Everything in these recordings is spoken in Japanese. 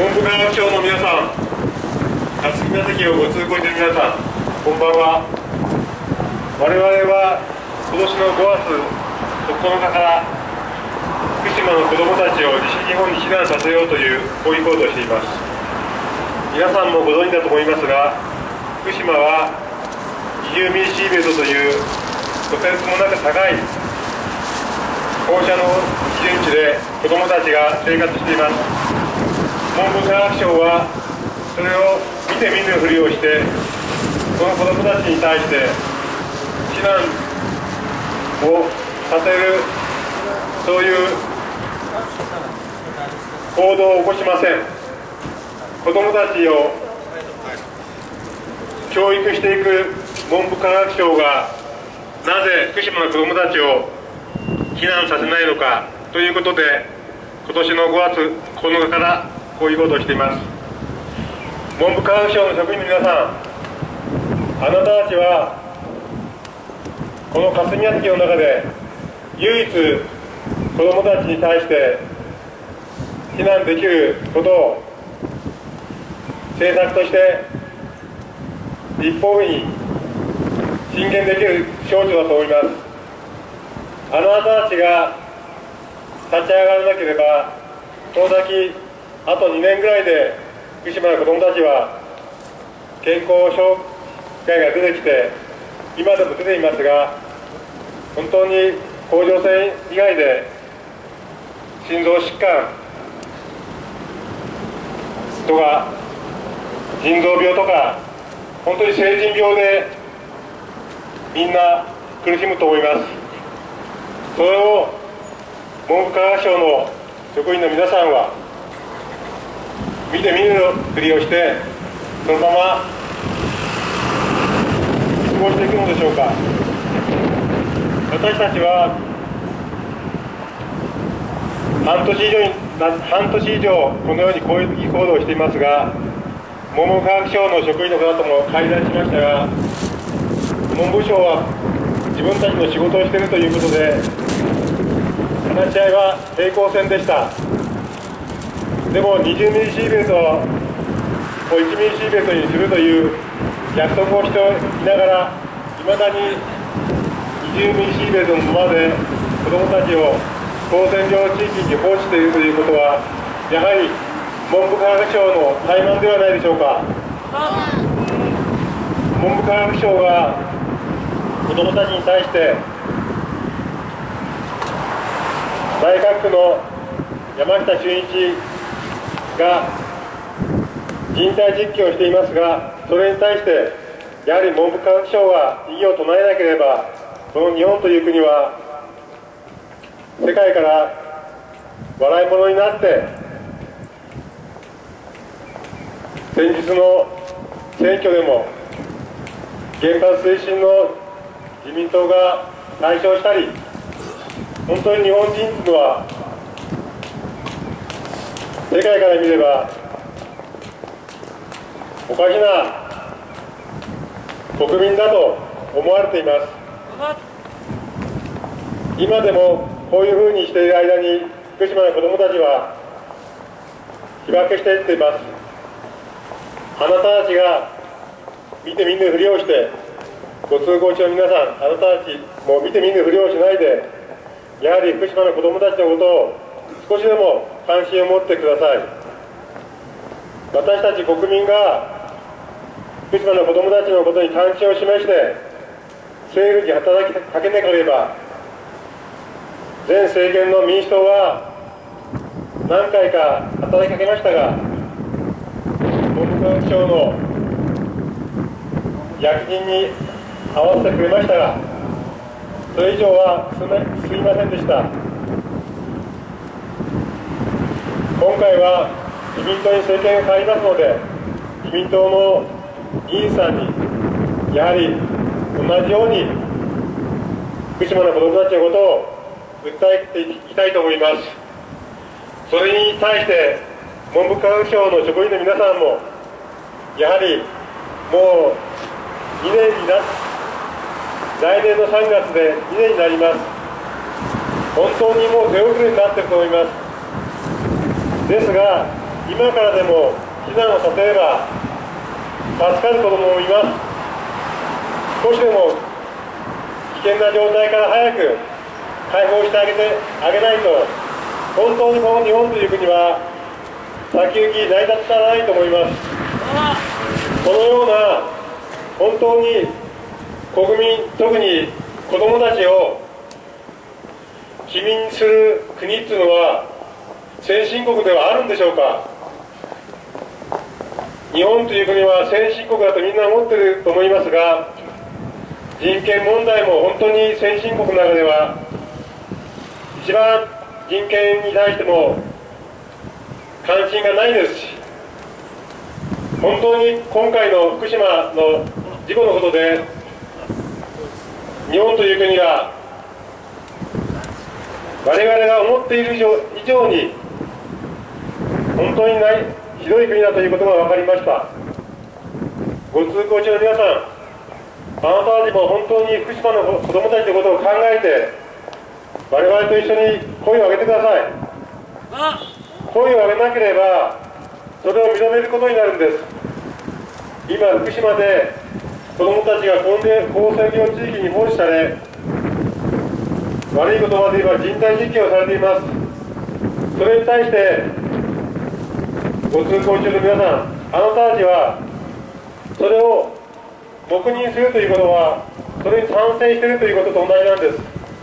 文部科学省の皆さん、霞が関をご通行の皆さん、こんばんは。我々は今年の5月9日から福島の子どもたちを西日本に避難させようという抗議行動をしています。皆さんもご存知だと思いますが、福島は20ミリシーベルトというとてつもなく高い放射能基準値で子どもたちが生活しています。文部科学省はそれを見て見ぬふりをして、その子どもたちに対して避難をさせる、そういう行動を起こしません。子どもたちを教育していく文部科学省がなぜ福島の子どもたちを避難させないのかということで、今年の5月9日からこういうことをしています。文部科学省の職員の皆さん、あなたたちはこの霞が関の中で唯一子どもたちに対して避難できることを政策として立法府に進言できる省庁だと思います。あなたたちが立ち上がらなければ、この先あと2年ぐらいで福島の子どもたちは健康障害が出てきて、今でも出ていますが、本当に甲状腺以外で心臓疾患とか腎臓病とか、本当に成人病でみんな苦しむと思います。それを文部科学省の職員の皆さんは見て見ぬふりをして、そのまま過ごしていくのでしょうか。私たちは半年以上このように抗議行動をしていますが、文部科学省の職員の方とも会談しましたが、文部省は自分たちの仕事をしているということで話し合いは平行線でした。でも20ミリシーベルトを1ミリシーベルトにするという約束をしていながら、いまだに20ミリシーベルトのままで子どもたちを高線量地域に放置しているということは、やはり文部科学省の怠慢ではないでしょうか。文部科学省が子どもたちに対して内閣府の山下俊一が人体実験をしていますが、それに対してやはり文部科学省が異議を唱えなければ、この日本という国は世界から笑い物になって、先日の選挙でも原発推進の自民党が大勝したり、本当に日本人というのは世界から見ればおかしな国民だと思われています。今でもこういうふうにしている間に福島の子どもたちは被爆していっています。あなたたちが見て見ぬふりをして、ご通行中の皆さん、あなたたちも見て見ぬふりをしないで、やはり福島の子どもたちのことを少しでも関心を持ってください。私たち国民が福島の子どもたちのことに関心を示して政府に働きかけなければ、前政権の民主党は何回か働きかけましたが、文部科学省の役人に合わせてくれましたが、それ以上はすみませんでした。今回は自民党に政権が変わりますので、自民党の議員さんにやはり同じように福島の子どもたちのことを訴えていきたいと思います。それに対して文部科学省の職員の皆さんも、やはりもう2年に来年の3月で2年になります。本当にもう手遅れになっていると思います。ですが、 今からでも避難をさせれば助かる子どももいます。少しでも危険な状態から早く解放してあげないと、本当にこの日本という国は先行き成り立たないと思います。このような本当に国民、特に子どもたちを機民する国っていうのは先進国ではあるんでしょうか。日本という国は先進国だとみんな思ってると思いますが、人権問題も本当に先進国の中では一番人権に対しても関心がないですし、本当に今回の福島の事故のことで日本という国が我々が思っている以上に本当にひどい国だということが分かりました。ご通行中の皆さん、あなたたちも本当に福島の子どもたちのことを考えて我々と一緒に声を上げてください。声を上げなければそれを認めることになるんです。今福島で子どもたちが厚生業地域に放置され、悪い言葉で言えば人体実験をされています。それに対してご通行中の皆さん、あなたたちはそれを黙認するということはそれに賛成しているということと同じなんです。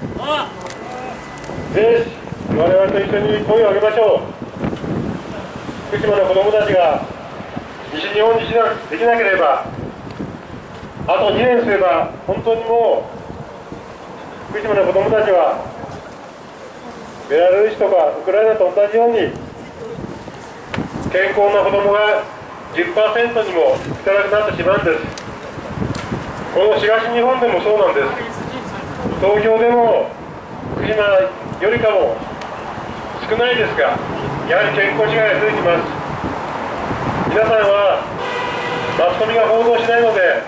ぜひ我々と一緒に声を上げましょう。福島の子どもたちが西日本に避難できなければ、あと2年すれば本当にもう福島の子どもたちはベラルーシとかウクライナと同じように健康な子どもが 10% にも少なくなってしまうんです。この東日本でもそうなんです。東京でも福島よりかも少ないですが、やはり健康被害が出てきます。皆さんはマスコミが報道しないので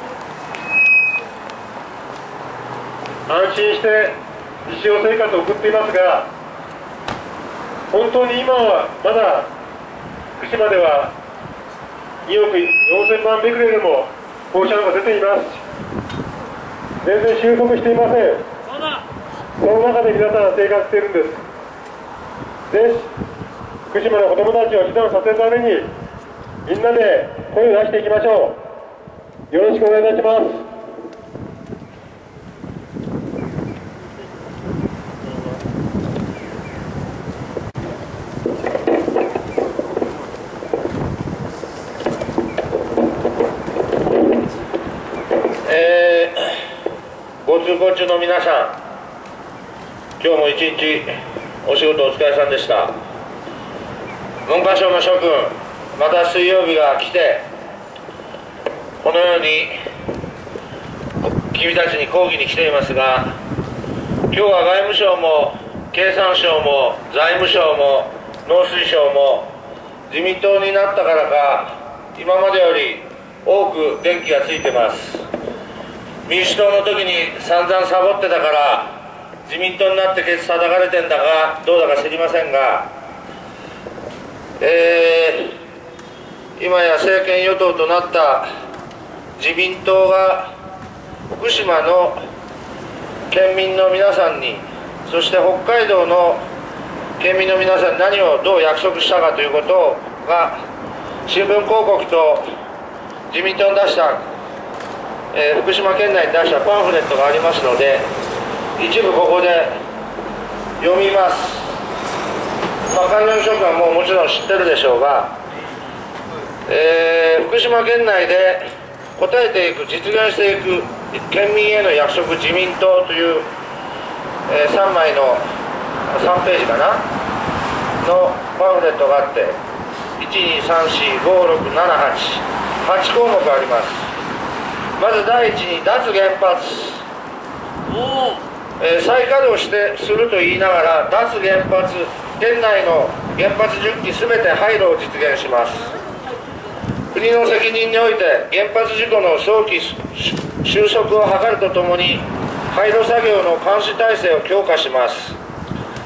安心して日常生活を送っていますが、本当に今はまだ福島では2億4000万ベクレルも放射能が出ています。全然収束していません。その中で皆さんは生活しているんです。ぜひ福島の子どもたちを避難させるためにみんなで声を出していきましょう。よろしくお願いいたします。 ご通行中の皆さん、今日も一日お仕事お疲れさんでした。文科省の諸君、また水曜日が来て、このように君たちに抗議に来ていますが、今日は外務省も経産省も財務省も農水省も自民党になったからか今までより多く電気がついてます。民主党の時に散々サボってたから自民党になってケツ叩かれてんだかどうだか知りませんが、今や政権与党となった自民党が福島の県民の皆さんに、そして北海道の県民の皆さんに何をどう約束したかということが新聞広告と自民党に出した福島県内に出したパンフレットがありますので、一部ここで読みます。関連諸君はもうもちろん知ってるでしょうが、福島県内で応えていく、実現していく県民への約束自民党という、3枚の3ページかなのパンフレットがあって、123456788項目あります。まず第一に脱原発、再稼働すると言いながら脱原発、県内の原発10基すべて廃炉を実現します。国の責任において原発事故の早期収束を図るとともに廃炉作業の監視体制を強化します。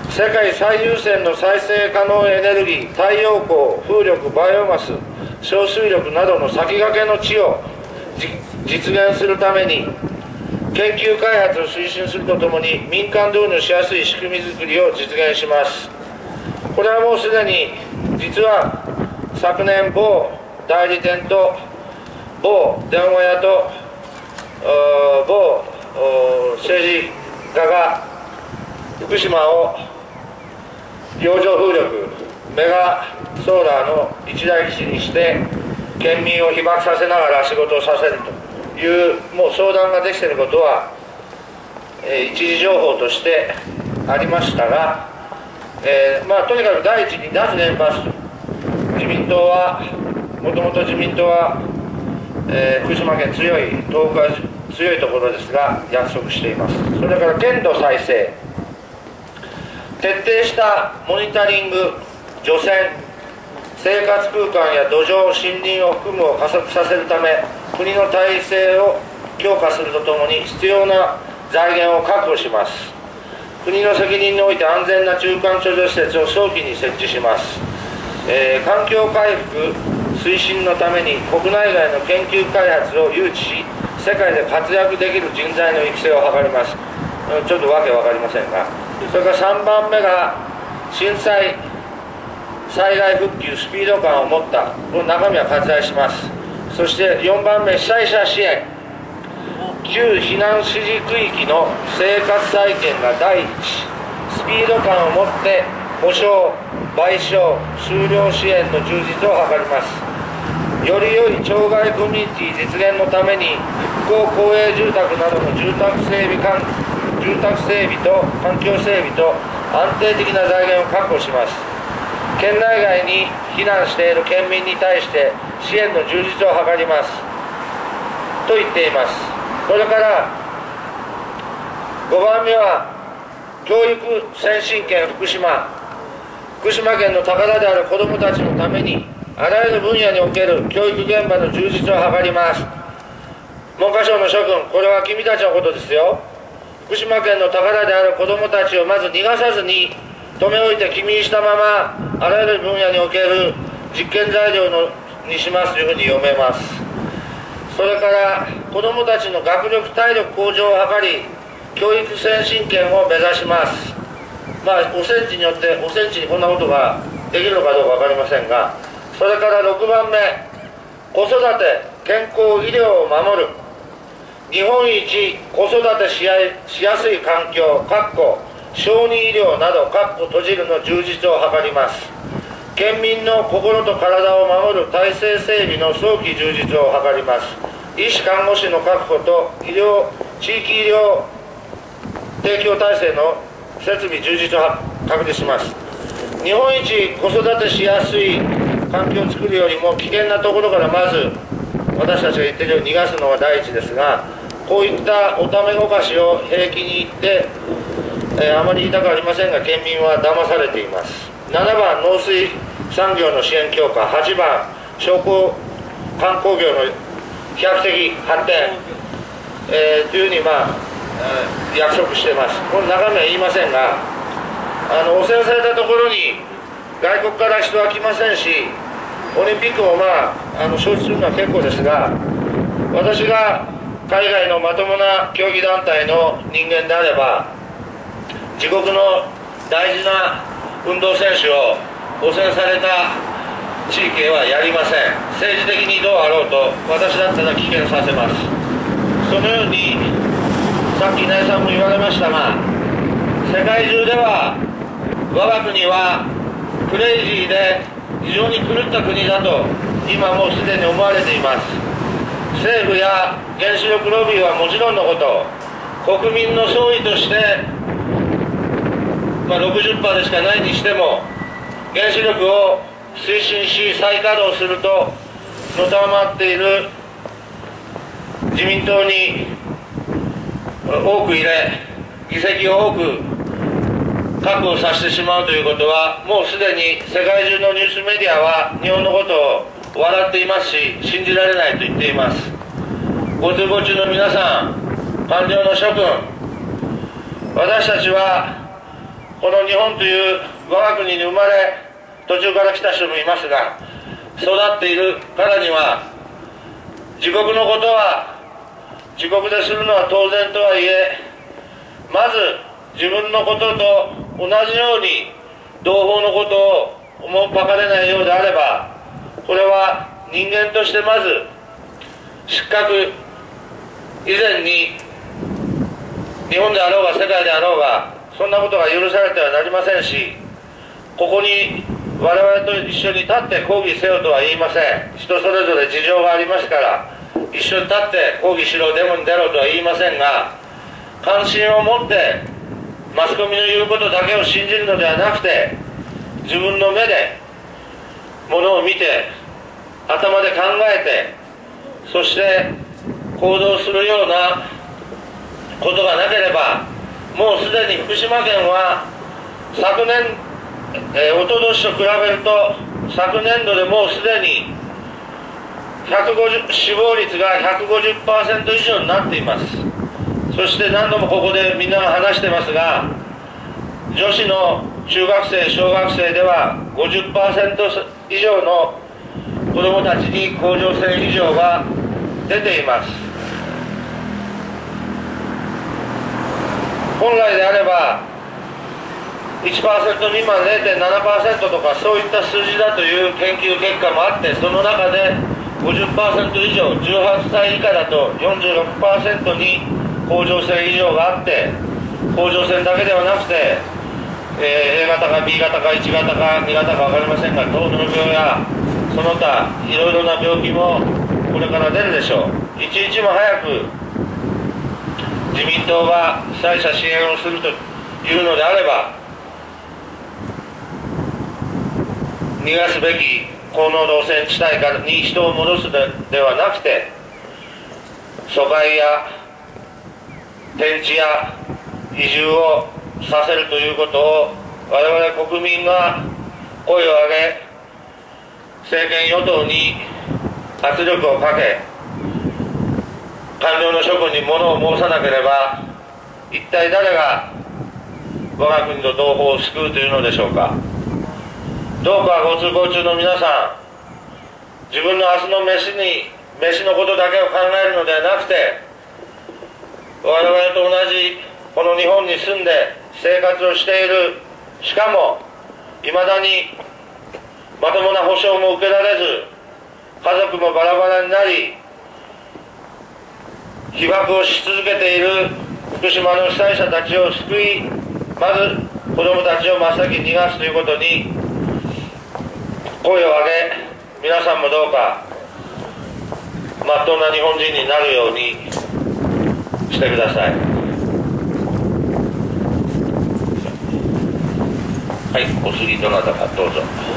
世界最優先の再生可能エネルギー、太陽光、風力、バイオマス、小水力などの先駆けの地を実現するために、研究開発を推進するとともに、民間導入しやすい仕組み作りを実現します。これはもうすでに、実は昨年、某代理店と某電話屋と某政治家が福島を洋上風力メガソーラーの一大基地にして県民を被爆させながら仕事をさせるというもう相談ができていることは、一時情報としてありましたが、とにかく第一に脱原発、自民党はもともと自民党は、福島県強い東北が強いところですが約束しています。それから県土再生、徹底したモニタリング、除染、生活空間や土壌、森林を含むを加速させるため、国の体制を強化するとともに必要な財源を確保します。国の責任において安全な中間貯蔵施設を早期に設置します。環境回復推進のために国内外の研究開発を誘致し、世界で活躍できる人材の育成を図ります。ちょっとわけわかりませんが、それから3番目が震災災害復旧スピード感を持った、この中身は割愛します。そして4番目、被災者支援、旧避難指示区域の生活再建が第一、スピード感を持って補償、賠償、終了支援の充実を図ります。より良い町外コミュニティ実現のために、復興公営住宅などの住宅整備と環境整備と安定的な財源を確保します。県内外に避難している県民に対して支援の充実を図りますと言っています。それから5番目は教育先進権福島県の宝である子どもたちのためにあらゆる分野における教育現場の充実を図ります。文科省の諸君、これは君たちのことですよ。福島県の宝である子どもたちをまず逃がさずに留め置いて君にしたままあらゆる分野における実験材料にしますというふうに読めます。それから子どもたちの学力体力向上を図り教育先進権を目指します。おセンチによっておセンチにこんなことができるのかどうか分かりませんが、それから6番目、子育て健康医療を守る、日本一子育てしやすい環境小児医療など閉じるの充実を図ります。県民の心と体を守る体制整備の早期充実を図ります。医師看護師の確保と地域医療提供体制の設備充実を確立します。日本一子育てしやすい環境を作るよりも危険なところからまず私たちが言っているように逃がすのが第一ですが、こういったおためごかしを平気に言って、あまり言いたくありませんが県民は騙されています。7番農水産業の支援強化、8番商工観光業の飛躍的発展、というふうに約束しています。この中身は言いませんが、汚染されたところに外国から人は来ませんし、オリンピックも招致するのは結構ですが、私が海外のまともな競技団体の人間であれば、自国の大事な運動選手を汚染された地域へはやりません。政治的にどうあろうと私だったら棄権させます。そのようにさっき稲井さんも言われましたが、世界中では我が国はクレイジーで非常に狂った国だと今もうすでに思われています。政府や原子力ロビーはもちろんのこと、国民の総意として、60% でしかないにしても原子力を推進し再稼働するとのたまっている自民党に多く入れ、議席を多く確保させてしまうということは、もうすでに世界中のニュースメディアは日本のことを笑っていますし、信じられないと言っています。ご通行中の皆さん、官僚の諸君、私たちはこの日本という我が国に生まれ、途中から来た人もいますが、育っているからには、自国のことは自国でするのは当然とはいえ、まず自分のことと同じように同胞のことを思うばかれないようであれば、これは人間としてまず失格以前に、日本であろうが世界であろうがそんなことが許されてはなりませんし、ここに我々と一緒に立って抗議せよとは言いません。人それぞれ事情がありますから、一緒に立って抗議しろ、デモに出ろとは言いませんが、関心を持ってマスコミの言うことだけを信じるのではなくて、自分の目でものを見て、頭で考えて、そして行動するようなことがなければ、もうすでに福島県は昨年、おととしと比べると昨年度でもうすでに死亡率が 150% 以上になっています。そして何度もここでみんなが話してますが、女子の中学生小学生では 50% 以上の子どもたちに甲状腺異常が出ています。本来であれば 1% 未満 0.7% とかそういった数字だという研究結果もあって、その中で 50% 以上、18歳以下だと 46% に甲状腺異常があって、甲状腺だけではなくて、A 型か B 型か1型か2型か分かりませんが、糖尿病やその他いろいろな病気もこれから出るでしょう。一日も早く自民党が被災者支援をするというのであれば、逃がすべき高濃度汚染地帯に人を戻すではなくて、疎開や転地や移住をさせるということを我々国民が声を上げ、政権与党に圧力をかけ、官僚の諸君に物を申さなければ、一体誰が我が国と同胞を救うというのでしょうか。どうかご通行中の皆さん、自分の明日の飯のことだけを考えるのではなくて、我々と同じこの日本に住んで生活をしている、しかもいまだにまともな保障も受けられず、家族もバラバラになり、被爆をし続けている福島の被災者たちを救い、まず子どもたちを真っ先に逃がすということに声を上げ、皆さんもどうかまっとうな日本人になるようにしてください。はい、お次どなたかどうぞ。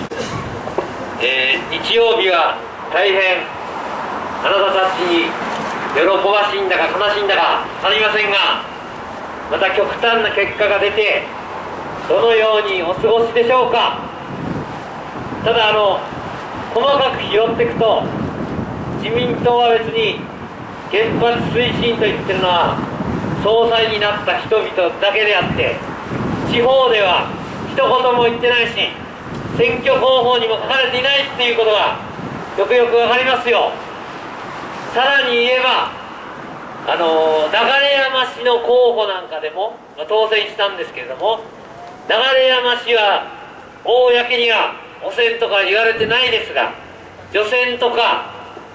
日曜日は大変あなたたちに喜ばしいんだか悲しいんだか分かりませんが、また極端な結果が出てどのようにお過ごしでしょうか。ただ細かく拾っていくと、自民党は別に原発推進と言ってるのは総裁になった人々だけであって、地方では一言も言ってないし、選挙方法にも書かれていないっていうことがよくよくわかりますよ。さらに言えば流山市の候補なんかでも、当選したんですけれども、流山市は公には汚染とか言われてないですが、除染とか、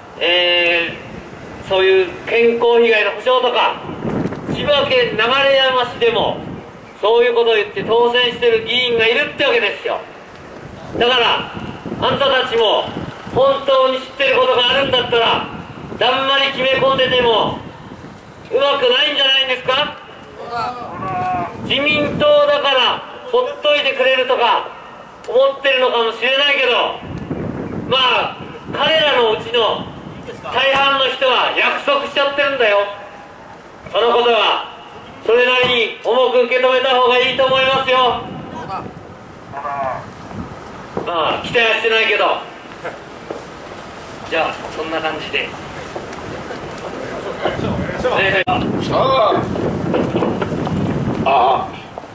そういう健康被害の保障とか、千葉県流山市でもそういうことを言って当選してる議員がいるってわけですよ。だからあんたたちも本当に知ってることがあるんだったら、だんまり決め込んでてもうまくないんじゃないんですか。自民党だからほっといてくれるとか思ってるのかもしれないけど、まあ彼らのうちの大半の人は約束しちゃってるんだよ。そのことはそれなりに重く受け止めた方がいいと思いますよ。まあ期待はしてないけど、じゃあそんな感じで。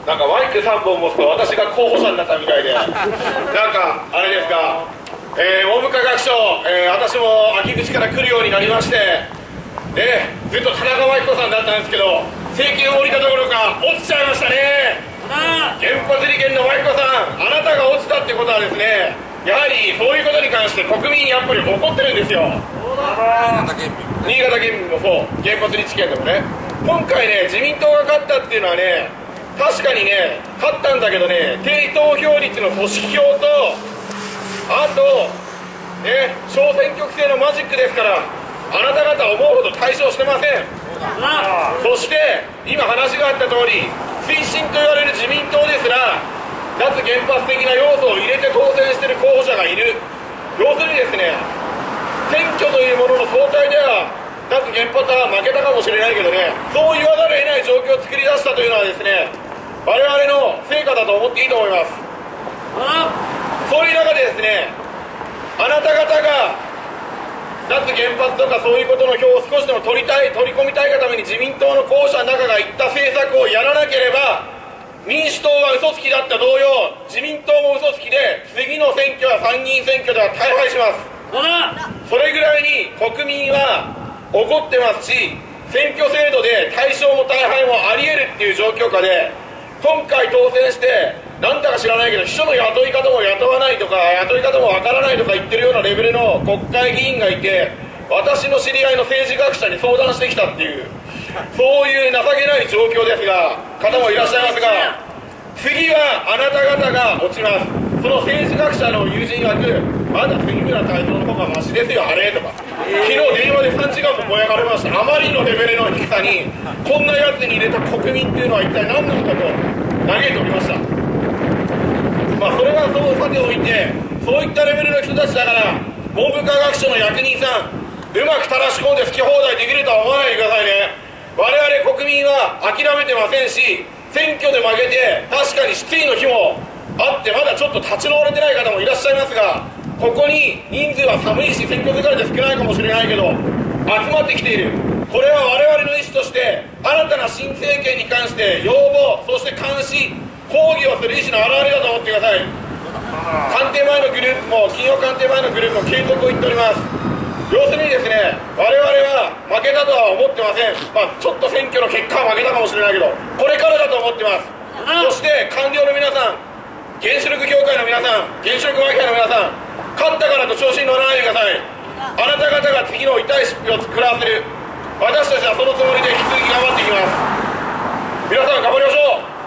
なんかマイク3本持つと私が候補者になったみたいでなんかあれですか、文部科学省、私も秋口から来るようになりまして、ずっと田中真紀子さんだったんですけど政権を降りたところか落ちちゃいましたね。原発利権の真紀子さん、あなたが落ちたってことはですね、やはりそういうことに関して国民やっぱり怒ってるんですよ。新潟県民もそう、原発立地権でもね、今回ね自民党が勝ったっていうのはね、確かにね勝ったんだけどね、低投票率の組織票とあとね小選挙区制のマジックですから、あなた方思うほど対象してません。そして今話があった通り、推進と言われる自民党ですら脱原発的な要素を入れて当選している候補者がいる。要するにですね、選挙というものの総体では脱原発は負けたかもしれないけどね、そう言わざるを得ない状況を作り出したというのはですね、我々の成果だと思っていいと思います。そういう中でですね、あなた方が脱原発とかそういうことの票を少しでも取り込みたいがために自民党の候補者の中が言った政策をやらなければ、民主党は嘘つきだった同様、自民党も嘘つきで、次の選挙は参議院選挙では大敗します。それぐらいに国民は怒ってますし、選挙制度で大勝も大敗もあり得るっていう状況下で、今回当選してなんだか知らないけど秘書の雇い方も雇わないとか雇い方もわからないとか言ってるようなレベルの国会議員がいて、私の知り合いの政治学者に相談してきたっていう、そういう情けない状況ですが方もいらっしゃいますが、次はあなた方が落ちます。その政治学者の友人曰く、まだ杉村太蔵の方がマシですよあれとか、昨日電話で3時間もぼやかれました。あまりのレベルの低さに、こんなやつに入れた国民っていうのは一体何なのかと嘆いておりました。それはそうさておいて、そういったレベルの人たちだから文部科学省の役人さん、うまく垂らし込んで好き放題できるとは思わないでくださいね。我々国民は諦めてませんし、選挙で負けて確かに失意の日もあって、まだちょっと立ち直れてない方もいらっしゃいますが、ここに人数は寒いし選挙疲れで少ないかもしれないけど集まってきている。これは我々の意思として新たな新政権に関して要望、そして監視抗議をする意思の表れだと思ってください。官邸前のグループも、金曜官邸前のグループも継続を言っております。要するにですね、我々は負けたとは思ってません。ちょっと選挙の結果は負けたかもしれないけど、これからだと思ってます。そして官僚の皆さん、原子力協会の皆さん、原子力マフィアの皆さん、勝ったからと調子に乗らないでください。あなた方が次の痛い出費を食らわせる。私たちはそのつもりで引き続き頑張っていきます。皆さん頑張りましょう。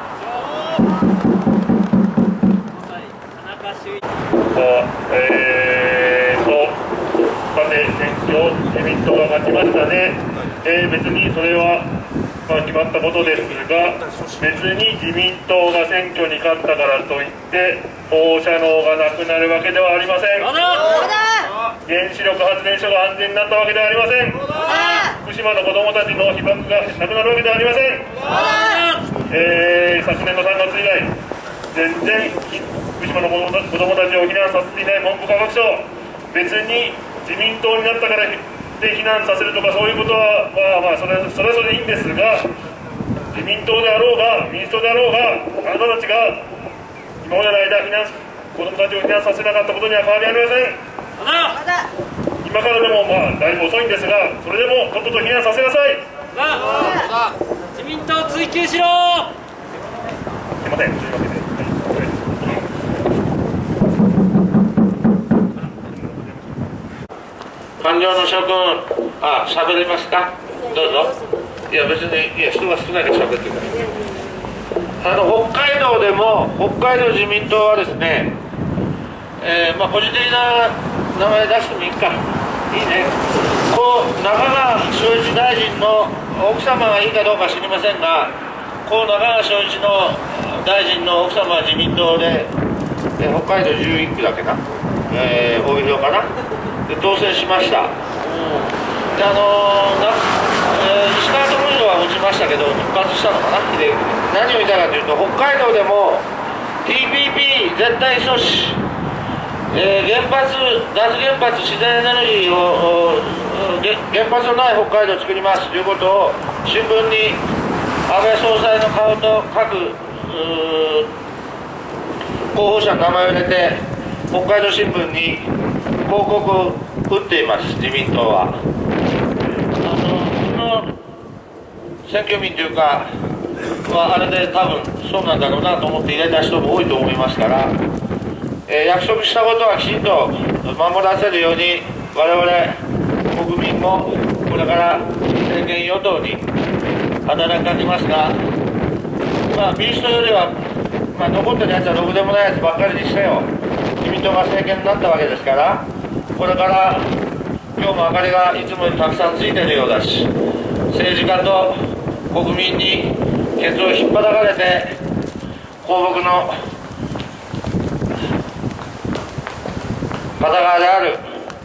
さて、選挙、自民党が勝ちましたね。別にそれは、決まったことですが、別に自民党が選挙に勝ったからといって放射能がなくなるわけではありません。原子力発電所が安全になったわけではありません。福島の子どもたちの被爆がなくなるわけではありません。昨年の3月以来全然福島の子どもたちを避難させていない文部科学省、別に自民党になったからで避難させるとかそういうことは、それはそれでいいんですが、自民党であろうが民主党であろうが、あなたたちが今までの間子どもたちを避難させなかったことには変わりありません。今からでもだいぶ遅いんですが、それでもとっとと避難させなさい。 自民党を追及しろ。 すいません、というわけで、 官僚の諸君、喋れますか。どうぞ。いや別に、人が少ないから喋ってください。北海道でも北海道自民党はですね、個人的な名前出してもいいか、いいね。中川昭一大臣の奥様がいいかどうか知りませんが、中川昭一の大臣の奥様は自民党で、北海道11区だけな、多い票かなで当選しました。で石川智弘は落ちましたけど復活したのかな。で何を言いたいかというと、北海道でも TPP 絶対阻止、脱原発自然エネルギーを原発のない北海道を作りますということを新聞に安倍総裁の顔と書く候補者の名前を入れて北海道新聞に広告を打っています。自民党はその選挙民というかあれで多分そうなんだろうなと思って入れた人も多いと思いますから、約束したことはきちんと守らせるように我々国民もこれから政権与党に働かせますが、民主党よりは、残ってるやつはろくでもないやつばっかりにしてよ、自民党が政権になったわけですから、これから今日も明かりがいつもよりたくさんついてるようだし、政治家と国民にケツを引っ張られて公僕の片側である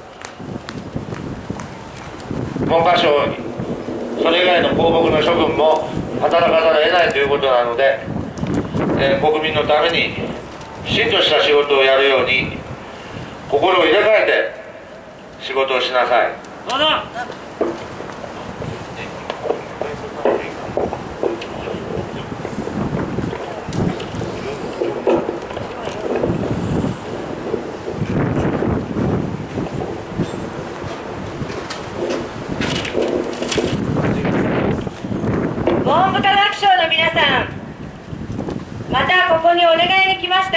文科省にそれ以外の公僕の処分も働かざるを得ないということなので、国民のためにきちんとした仕事をやるように心を入れ替えて仕事をしなさい。 文部科学省の皆さん、またここにお願いに来ました。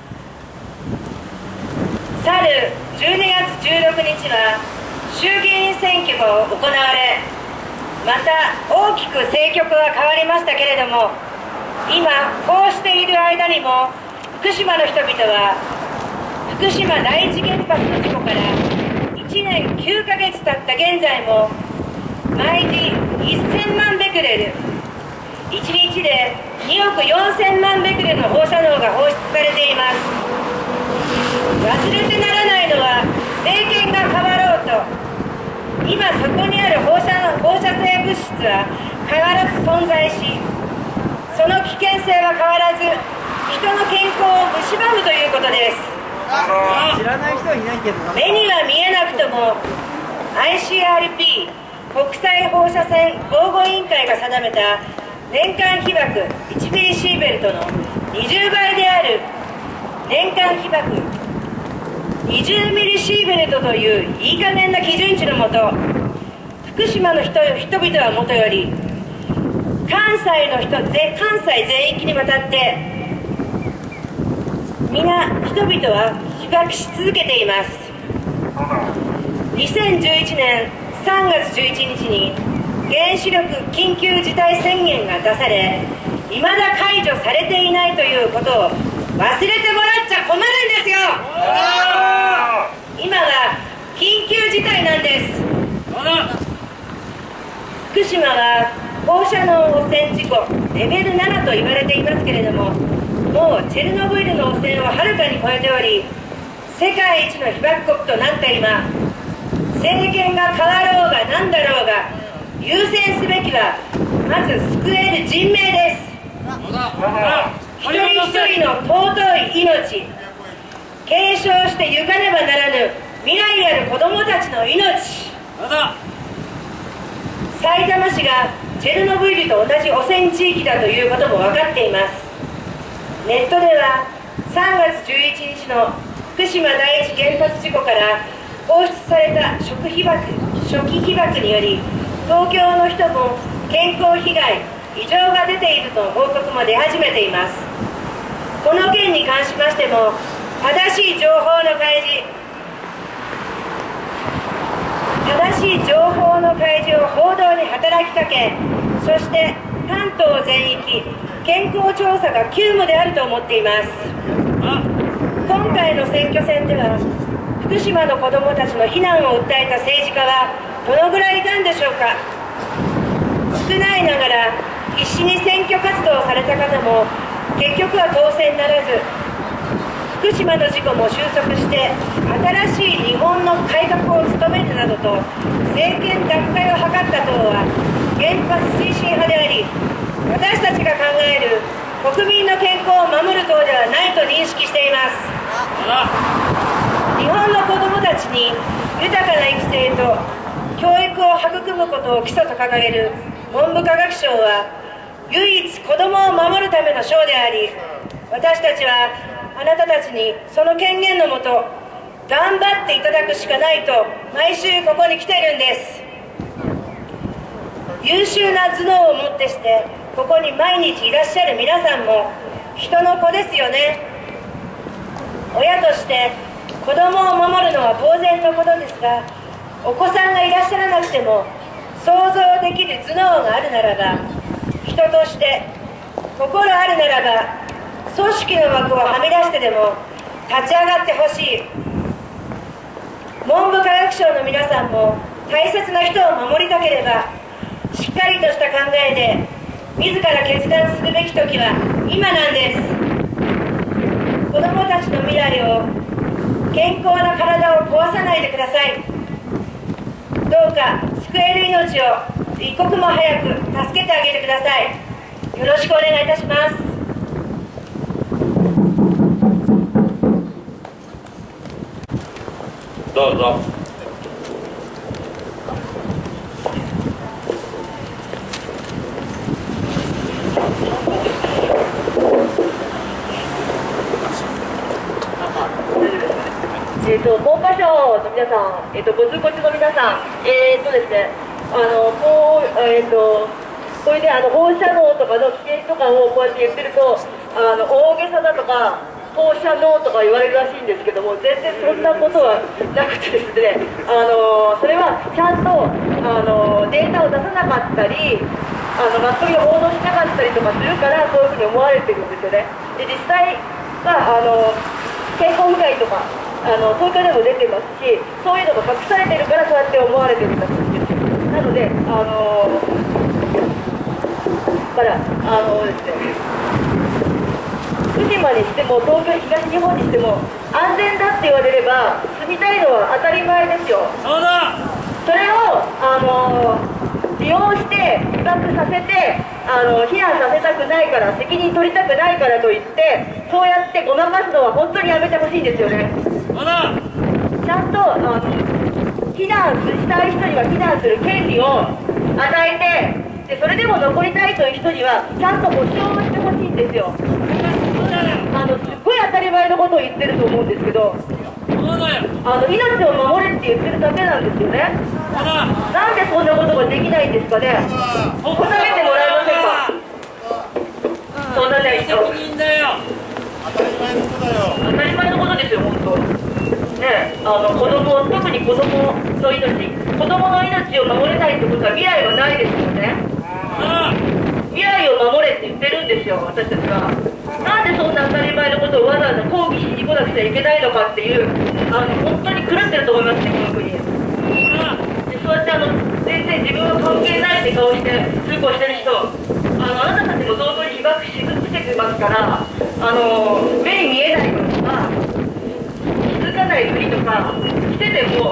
去る12月16日は衆議院選挙が行われ、また大きく政局は変わりましたけれども、今こうしている間にも福島の人々は福島第一原発の事故から1年9ヶ月経った現在も毎時1000万ベクレル、1日で2億4000万ベクレルの放射能が放出されています。忘れてならないのは、政権が変わろうと今そこにある放射性物質は変わらず存在し、その危険性は変わらず人の健康を蝕むということです。 知らない人はいないけど、 目には見えなくとも ICRP 国際放射線防護委員会が定めた年間被曝1ミリシーベルトの20倍である年間被曝20ミリシーベルトといういい加減な基準値のもと、福島の人々はもとより関西全域にわたって皆人々は被爆し続けています。2011年3月11日に原子力緊急事態宣言が出され、未だ解除されていないということを忘れてもらっちゃ困るんですよ。今は緊急事態なんです。福島は放射能汚染事故レベル7と言われていますけれども、もうチェルノブイリの汚染をはるかに超えており、世界一の被爆国となった今、政権が変わろうが何だろうが優先すべきはまず救える人命です。一人一人の尊い命、継承してゆかねばならぬ未来ある子どもたちの命。さいたま市がチェルノブイリと同じ汚染地域だということも分かっています。ネットでは3月11日の福島第一原発事故から放出された初期被曝により東京の人も健康被害異常が出ているとの報告も出始めています。この件に関しましても正しい情報の開示を報道に働きかけ、そして関東全域健康調査が急務であると思っています。今回の選挙戦では福島の子どもたちの避難を訴えた政治家はどのぐらいいたんでしょうか。少ないながら必死に選挙活動をされた方も結局は当選ならず、福島の事故も収束して新しい日本の改革を務めるなどと政権奪回を図った党は原発推進派であり、私たちが考える国民の健康を守る党ではないと認識しています。日本の子どもたちに豊かな育成と教育を育むことを基礎と掲げる文部科学省は、 唯一子供を守るための賞であり、私たちはあなたたちにその権限のもと頑張っていただくしかないと毎週ここに来ているんです。優秀な頭脳をもってしてここに毎日いらっしゃる皆さんも人の子ですよね。親として子供を守るのは当然のことですが、お子さんがいらっしゃらなくても想像できる頭脳があるならば、人として心あるならば、組織の枠をはみ出してでも立ち上がってほしい。文部科学省の皆さんも大切な人を守りたければ、しっかりとした考えで自ら決断するべき時は今なんです。子どもたちの未来を、健康な体を壊さないでください。どうか救える命を一刻も早く助けてあげてください。よろしくお願いいたします。 どうぞ。 文科省の皆さん、ご通行中の皆さん、ですね、これで放射能とかの危険とかをこうやって言ってると、大げさだとか、放射能とか言われるらしいんですけども、全然そんなことはなくてですね、それはちゃんとデータを出さなかったり、マスコミが報道しなかったりとかするから、そういうふうに思われてるんですよね。で、実際は健康被害とか東京でも出てますし、そういうのが隠されてるからそうやって思われてるんだと思うんです。なので、ですね、福島にしても東京、東日本にしても安全だって言われれば住みたいのは当たり前ですよ。そうだ。それを利用して被爆させて避難させたくないから、責任取りたくないからといってそうやってごまかすのは本当にやめてほしいんですよね。ちゃんと避難したい人には避難する権利を与えて、でそれでも残りたいという人にはちゃんと保証をしてほしいんですよ。すっごい当たり前のことを言ってると思うんですけど、命を守れって言ってるだけなんですよね。なんでそんなことができないんですかね。答えてもらえませんか。そんなね、当たり前のことだよ。当たり前のことですよ、本当。ね、子供、特に子供の命、子供の命を守れないってことは未来はないですよね。未来を守れって言ってるんですよ、私たちは。なんでそんな当たり前のことをわざわざ抗議しに来なくちゃいけないのかっていう、本当に狂ってると思いますね、この国。でそうやって全然自分は関係ないって顔して通行してる人、あなたたちも同等に被爆し続けてますから、目に見えないのとか気づかないふりとかしてても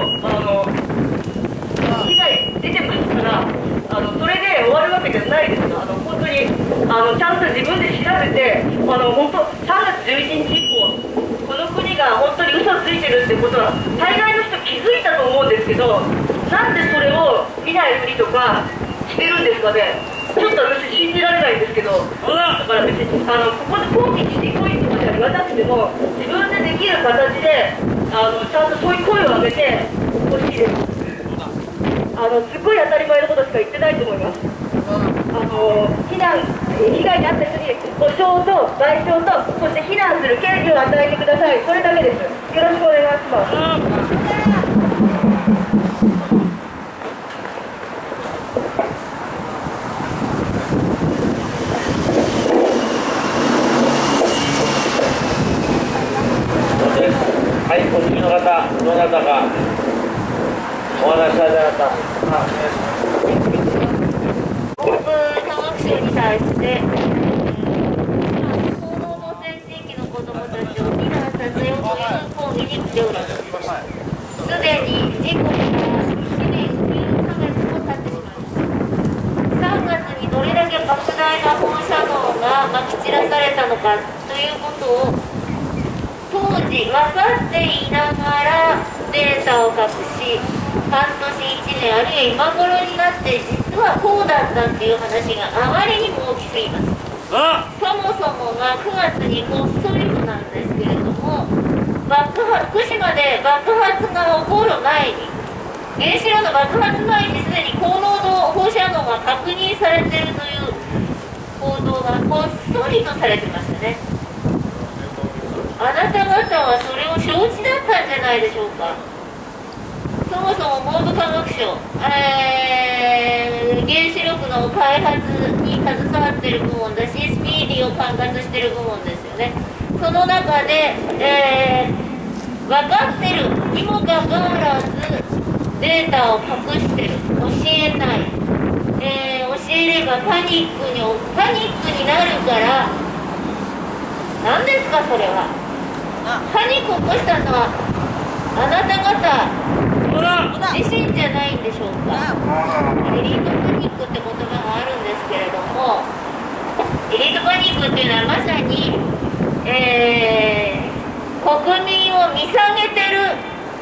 被害出てますから、それで終わるわけじゃないですか。本当にちゃんと自分で調べて、本当3月11日以降この国が本当に嘘ついてるってことは大概の人気づいたと思うんですけど、なんでそれを見ないふりとかしてるんですかね。ちょっと私信じられないんですけど、だから別にここで抗議してこいってことは言わなくても、自分でできる形でちゃんとそういう声を上げてほしいです。すごい当たり前のことしか言ってないと思います。被害に遭った人に補償と賠償と、そして避難する権利を与えてください。それだけです。よろしくお願いします。 はい、お次の方、どなたかお話しされた方、 文部科学省に対して、高度の先進期の子どもたちを避難させようという抗議に来ております。すでに事故から1年9ヶ月も経ってしまいました。3月にどれだけ莫大な放射能がまき散らされたのかということを当時分かっていながらデータを隠し、半年1年あるいは今頃になって実実はこうだったっていう話があまりにも大きすぎます。そもそもが9月にこっそりとなんですけれども、福島で爆発が起こる前に、原子炉の爆発前にすでに高濃度放射能が確認されているという報道がこっそりとされてましたね。あなた方はそれを承知だったんじゃないでしょうか。そもそも文部科学省、原子力の開発に携わっている部門だし、スピーディーを管轄している部門ですよね。その中で、分かってるにもかかわらずデータを隠してる、教えない、教えればパニックになるから、何ですかそれは。パニックを起こしたのはあなた方自身じゃないんでしょうか。エリートパニックって言葉があるんですけれども、エリートパニックっていうのはまさに、国民を見下げてる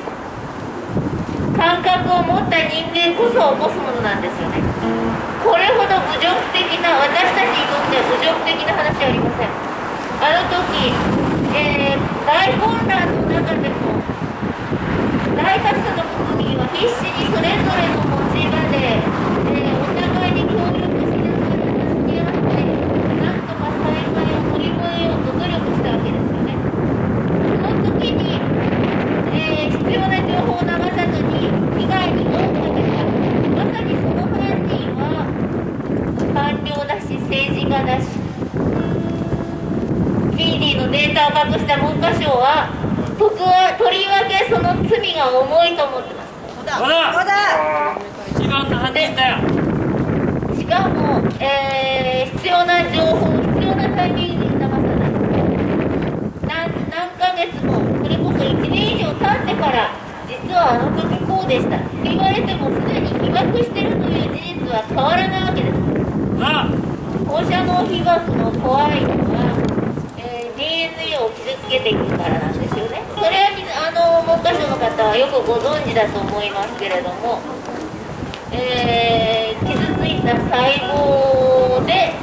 感覚を持った人間こそ起こすものなんですよね。これほど侮辱的な、私たちにとっては侮辱的な話はありません。あの時、大混乱の中でも大多数の国民は必死にそれぞれの持ち場で、お互いに協力しながら助け合ってなんとか災害を乗り越えようと努力したわけですよね。その時に、必要な情報を流さずに被害に多く出た、まさにその犯人は官僚だし政治家だし、スピーディーのデータを隠した文科省は僕はとりわけその罪が重いと思ってます。 そうだ一番の犯人だよ。 しかも、必要な情報を必要なタイミングに流さない。何ヶ月もそれこそ1年以上経ってから実はあの時こうでしたって言われてもすでに被爆してるという事実は変わらないわけです。放射能被爆の怖いのは、DNA を傷つけていくからなんですよね。それは文科省の方はよくご存知だと思いますけれども、傷ついた細胞で、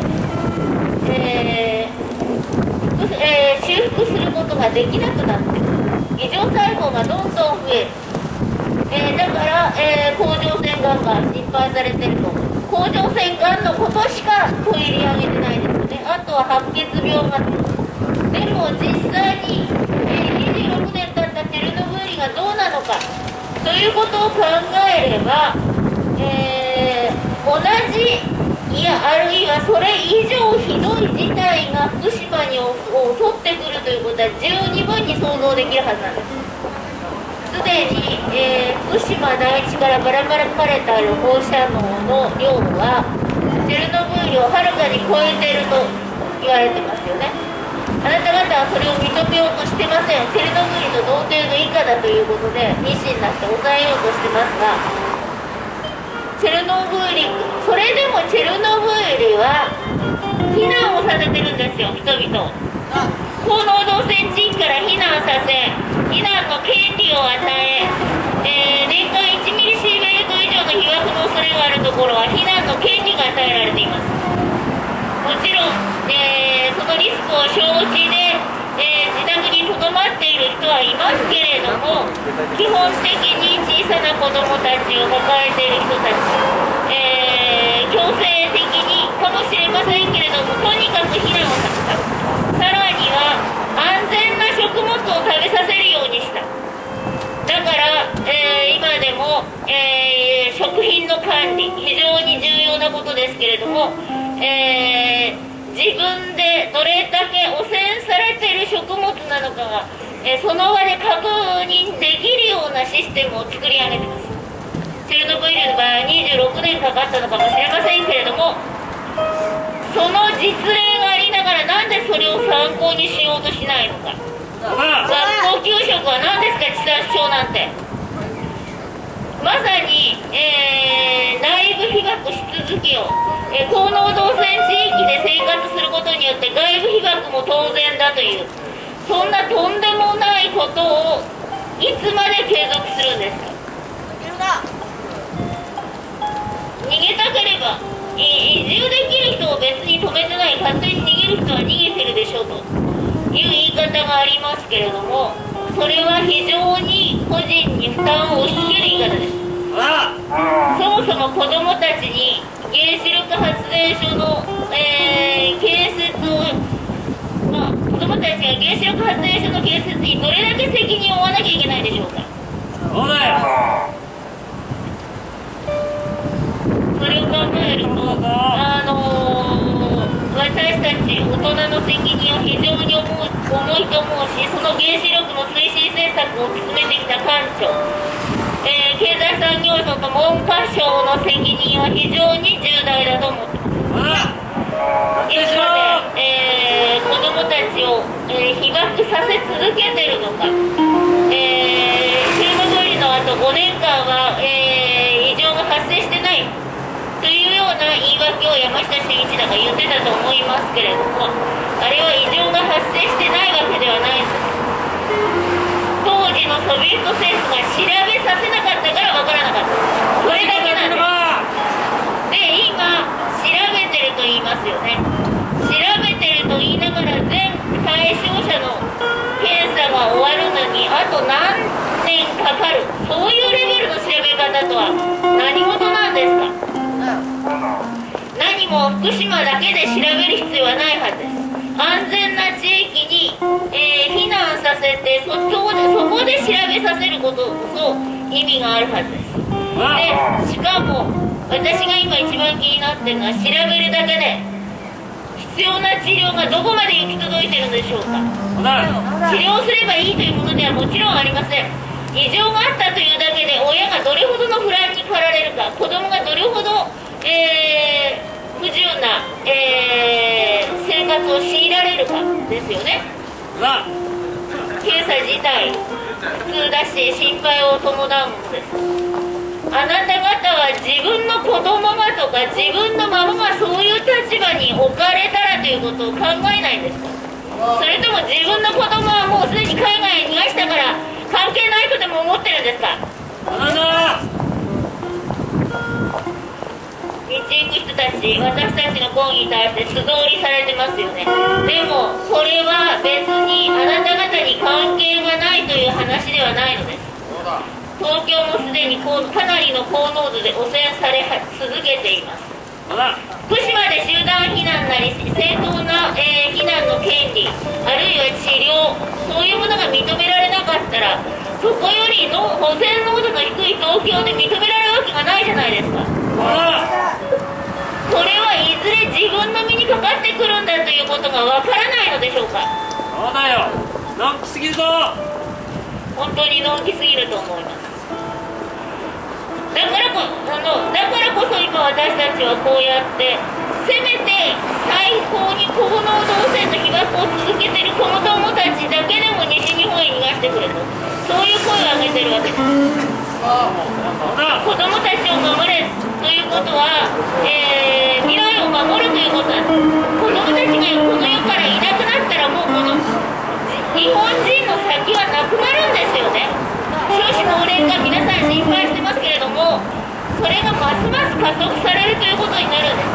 修復することができなくなってくる。異常細胞がどんどん増える。だから、甲状腺がんが心配されてると思う。甲状腺がんのことしか取り上げてないですよね。あとは白血病が。でも実際に、26年経ったチェルノブイリがどうなのかということを考えれば、同じ、いやあるいはそれ以上ひどい事態が福島に襲ってくるということは十二分に想像できるはずなんです。すでに、福島第一からばらまかれた放射能の量はチェルノブイリをはるかに超えていると言われてますよね。あなた方はそれを認めようとしてません。チェルノブイリと同程度以下だということで熱心になって抑えようとしてますが、チェルノブイリ、それでもチェルノブイリは避難をさせてるんですよ、人々を。高濃度汚染地域から避難させ、避難の権利を与え、年間1ミリシーベルト以上の被爆の恐れがあるところは避難の権利が与えられています。もちろん、そのリスクを承知で、自宅にとどまっている人はいますけれども、基本的に小さな子どもたちを抱えている人たち、強制的にかもしれませんけれども、とにかく避難をさせた。さらには安全な食物を食べさせるようにした。だから、今でも、食品の管理非常に重要なことですけれども、自分でどれだけ汚染されている食物なのかが、その場で確認できるようなシステムを作り上げています。チェルノブイリの場合26年かかったのかもしれませんけれども、その実例がありながらなんでそれを参考にしようとしないのか。学校給食は何ですか、地産地消なんて。まさに、内部被爆し続けよう、高濃度汚染地域で生活することによって外部被爆も当然だという、そんなとんでもないことをいつまで継続するんですか。 げたければ移住できる人を別に止めてない、勝手に逃げる人は逃げてるでしょうという言い方がありますけれども、それは非常に個人に負担を押し付ける言い方です。そもそも子どもたちに原子力発電所の、建設を、子どもたちが原子力発電所の建設にどれだけ責任を負わなきゃいけないでしょうか。 そうだよ。 それを考えると、私たち大人の責任を非常に重いと思うし、その原子力の推進政策を進めてきた官庁、経済産業省と文科省の責任は非常に重大だと思っています。いつまで、子どもたちを、被爆させ続けてるのか、チェルノブイリのあと5年間は、異常が発生してないというような言い訳を山下真一郎が言ってたと思いますけれども、あれは異常が発生してないわけではないんです。当時のソビエト政府が調べさせなかったから分からなかった、それだけなんです。で、今調べてると言いますよね。調べてると言いながら全対象者の検査が終わるのにあと何年かかる、そういうレベルの調べ方とは何事なんですか。何も福島だけで調べる必要はないはずです。安全な地域に、避難させてそこで調べさせることこそ意味があるはずです。で、しかも私が今一番気になってるのは、調べるだけで必要な治療がどこまで行き届いてるんでしょうか。治療すればいいというものではもちろんありません。異常があったというだけで親がどれほどの不安に駆られるか、子供がどれほど、不自由な、生活を強いられるかですよね。検査自体普通だし心配を伴うものです。あなた方は自分の子供がとか自分の孫がそういう立場に置かれたらということを考えないんですか。それとも自分の子供はもうすでに海外に逃がしたから関係ないとでも思ってるんですか。道行く人たち、私たちの抗議に対して素通りされてますよね。でもこれは別にあなた方に関係がないという話ではないのです。東京もすでにかなりの高濃度で汚染され続けています。福島で集団避難なり正当な、避難の権利、あるいは治療、そういうものが認められなかったら、そこよりの汚染濃度の低い東京で認められるわけがないじゃないですか。これはいずれ自分の身にかかってくるんだということがわからないのでしょうか。 そうだよ、のんきすぎるぞ。 本当にのんきすぎると思います。だからこそ今私たちはこうやってせめて最高に高濃度汚染の被爆を続けている子どもたちだけでも西日本へ逃がしてくれと、そういう声を上げてるわけです。子どもたちを守れということは、未来を守るということなんです。子どもたちがこの世からいなくなったらもうこの日本人の先はなくなるんですよね。少子高齢化皆さん心配してますけれども、それがますます加速されるということになるんです。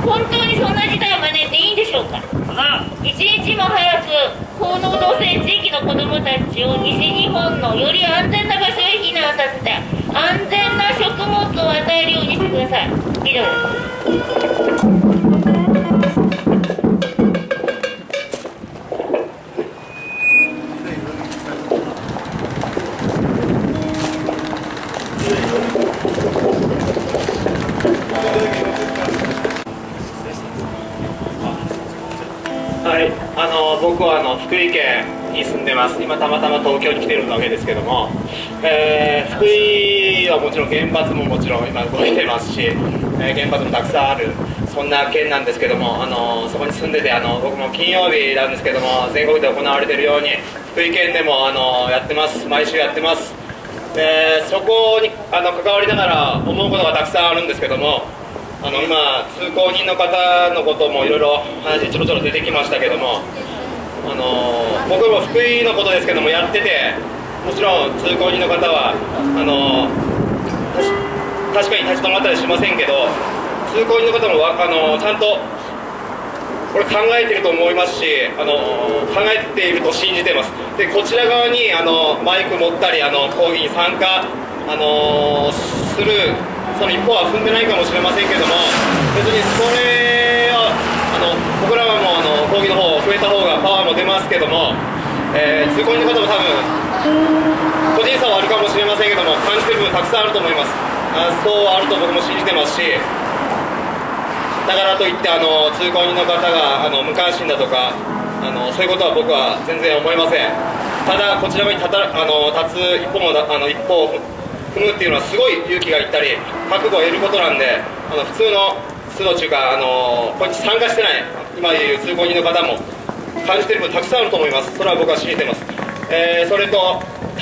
本当にそんな事態を招いていいんでしょうか。一日も早く高濃度汚染地域の子どもたちを西日本のより安全な場所へ避難させて安全な食物を与えるようにしてください。以上です。 はい、僕は福井県に住んでます。今たまたま東京に来てるわけですけども、福井はもちろん原発ももちろん今動いてますし、原発もたくさんあるそんな県なんですけども、そこに住んでて僕も金曜日なんですけども全国で行われているように福井県でもやってます。毎週やってます。そこに関わりながら思うことがたくさんあるんですけども、今通行人の方のこともいろいろ話ちょろちょろ出てきましたけども、僕も福井のことですけどもやってて、もちろん通行人の方は確かに立ち止まったりしませんけど、通行人の方もちゃんとこれ考えてると思いますし、考えていると信じてます。でこちら側にマイク持ったり講義に参加するその一歩は踏んでないかもしれませんけども、別にそれは僕らはもう講義の方増えた方がパワーも出ますけども、通行人の方も多分個人差はあるかもしれませんけども感じてる部分たくさんあると思います。そうあると僕も信じてますし、だからといって通行人の方が無関心だとかそういうことは僕は全然思いません。ただこちら側に立つ一歩を踏むっていうのはすごい勇気がいったり覚悟を得ることなんで、普通の出動中かこっち参加してない今いう通行人の方も感じてる部分たくさんあると思います。それは僕は信じてます。それと、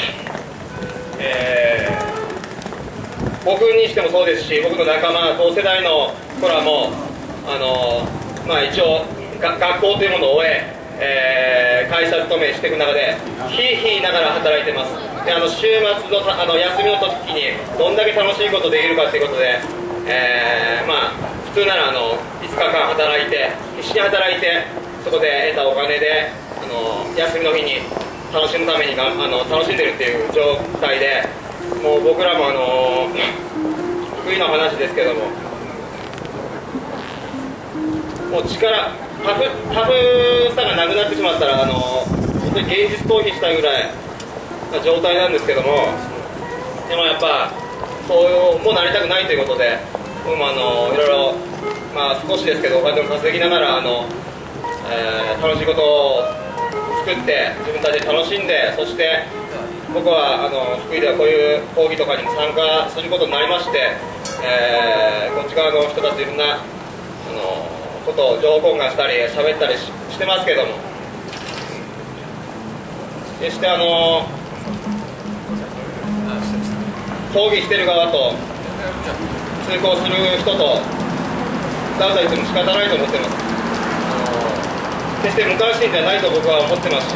僕にしてもそうですし、僕の仲間同世代の子らも一応学校というものを終え会社勤めしていく中でひいひいながら働いてます。で週末の休みの時にどんだけ楽しいことできるかということで、普通なら5日間働いて必死に働いてそこで得たお金で休みの日に楽しむために楽しんでるっていう状態で、もう僕らも得意な話ですけども、もうタフさがなくなってしまったら本当に現実逃避したいぐらいな状態なんですけども、でもやっぱそうもうなりたくないということで、僕もいろいろ少しですけどお金を稼ぎながら楽しいことを作って自分たちで楽しんで、そして僕は福井ではこういう講義とかにも参加することになりまして、こっち側の人たちいろんなことを情報交換したり喋ったりしてますけども、決して抗議してる側と通行する人とダウダウしても仕方ないと思ってます。決して無関心じゃないと僕は思ってますし、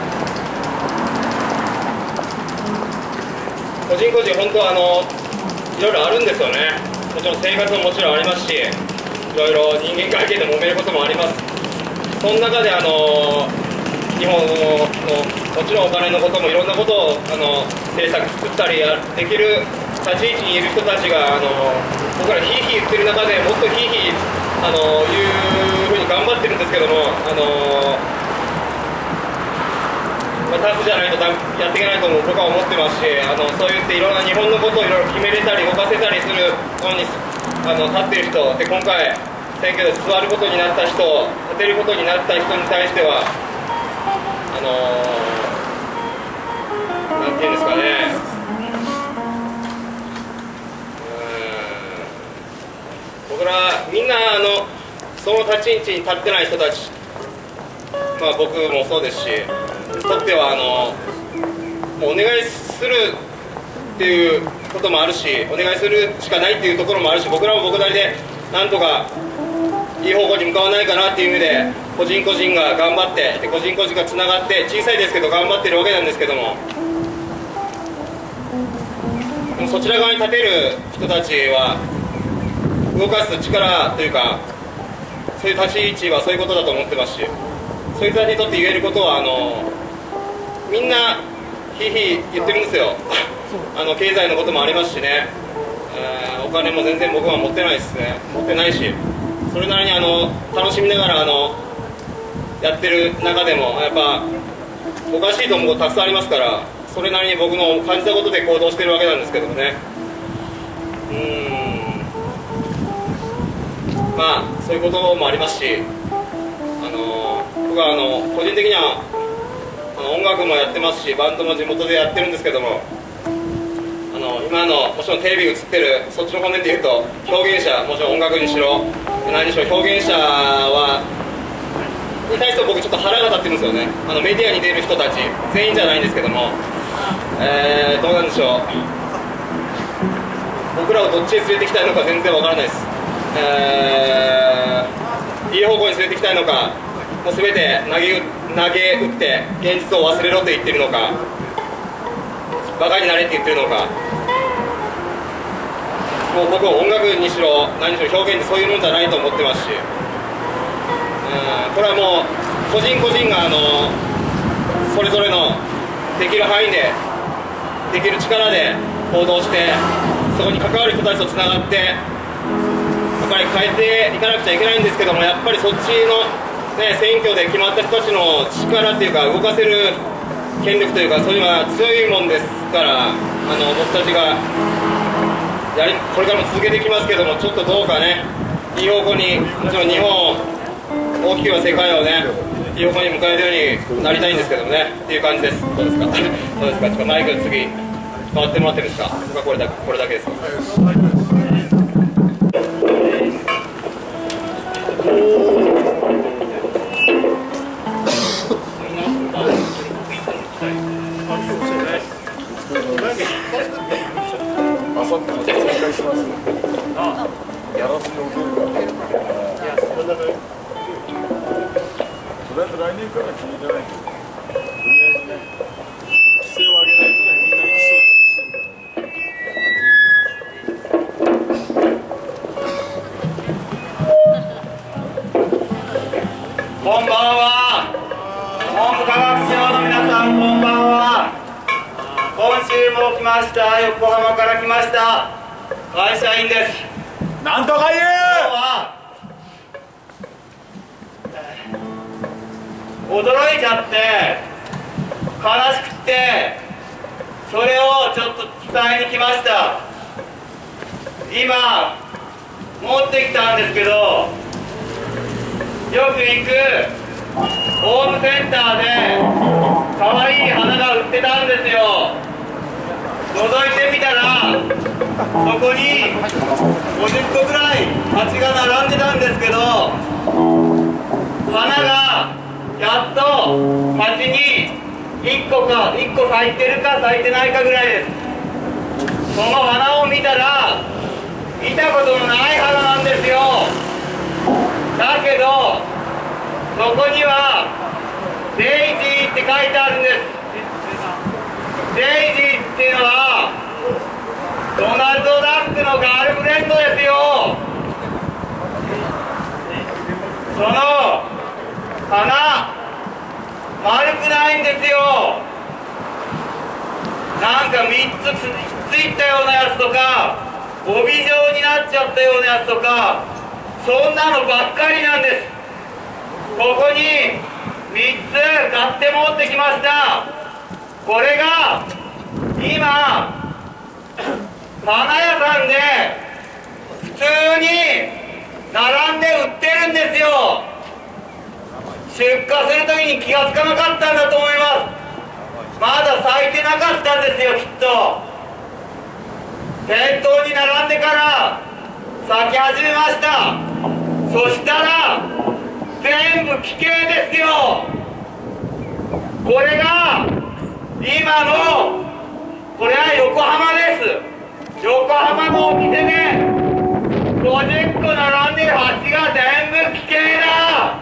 個人個人本当いろいろあるんですよね。もちろん生活ももちろんありますし、いろいろ人間関係で揉めることもあります。その中で日本のもちろんお金のこともいろんなことを政策作ったりできる立ち位置にいる人たちが僕らヒーヒー言ってる中でもっとヒーヒーいうふうに頑張ってるんですけども、タフじゃないとやっていけないと僕は思ってますし、そう言っていろんな日本のことをいろいろ決めれたり動かせたりするのに立っている人で、今回選挙で座ることになった人、立てることになった人に対してはなんていうんですかね、僕らみんなその立ち位置に立ってない人たち、僕もそうですしとってはもうお願いするっていうこともあるし、お願いするしかないっていうところもあるし、僕らも僕なりでなんとかいい方向に向かわないかなっていう意味で個人個人が頑張って個人個人がつながって小さいですけど頑張ってるわけなんですけども、でもそちら側に立てる人たちは動かす力というかそういう立ち位置はそういうことだと思ってますし、そういう人たちにとって言えることはみんなひいひい言ってるんですよ経済のこともありますしね、お金も全然僕は持ってないですね、持ってないし、それなりに楽しみながらやってる中でもやっぱおかしいと思うことたくさんありますから、それなりに僕の感じたことで行動してるわけなんですけどもね、そういうこともありますし、僕は個人的には音楽もやってますしバンドも地元でやってるんですけども、今もちろんテレビ映ってるそっちの方面でいうと表現者、もちろん音楽にしろ何にしろ表現者に対して僕ちょっと腹が立ってるんですよね。メディアに出る人たち全員じゃないんですけども、どうなんでしょう、僕らをどっちに連れてきたいのか全然わからないです。いい方向に連れてきたいのか、もう全て投げ打って現実を忘れろと言ってるのか、バカになれって言ってるのか、 もう僕は音楽にしろ何しろ表現ってそういうもんじゃないと思ってますし、これはもう個人個人がそれぞれのできる範囲でできる力で行動して、そこに関わる人たちとつながってやっぱり変えていかなくちゃいけないんですけども、やっぱりそっちの、ね、選挙で決まった人たちの力っていうか動かせる権力というかそういうのは強いもんですから、僕たちがこれからも続けていきますけども、ちょっとどうかね、いい方向に、もちろん日本大きくは世界をねいい方向に迎えるようになりたいんですけどもねっていう感じです。どうですかどうですか。ちょっとマイク次変わってもらってるんですか。僕はこれだけです。 こんばんは。文部科学省の皆さん、こんばんは。今週も来ました、横浜から来ました会社員です。 なんとか言え。 今日は驚いちゃって悲しくて、それをちょっと伝えに来ました。今持ってきたんですけど、よく行くホームセンターで可愛い花が売ってたんですよ。覗いてみたらそこに50個ぐらい鉢が並んでたんですけど、花がやっと鉢に1個咲いてるか咲いてないかぐらいです。その花を見たら見たことのない花なんですよ。だけどそこにはデイジーって書いてあるんです。デイジーっていうのはドナルドダックのガールフレンドですよ。その花丸くないんですよ。なんか3つついたようなやつとか帯状になっちゃったようなやつとか、そんなのばっかりなんです。ここに3つ買って持ってきました。これが今花屋さんで普通に並んで売ってるんですよ。出荷するときに気がつかなかったんだと思います。まだ咲いてなかったんですよ、きっと。店頭に並んでから咲き始めました。そしたら全部奇形ですよ。これが今の、これは横浜です。横浜のお店で50個並んでる鉢が全部奇形だ。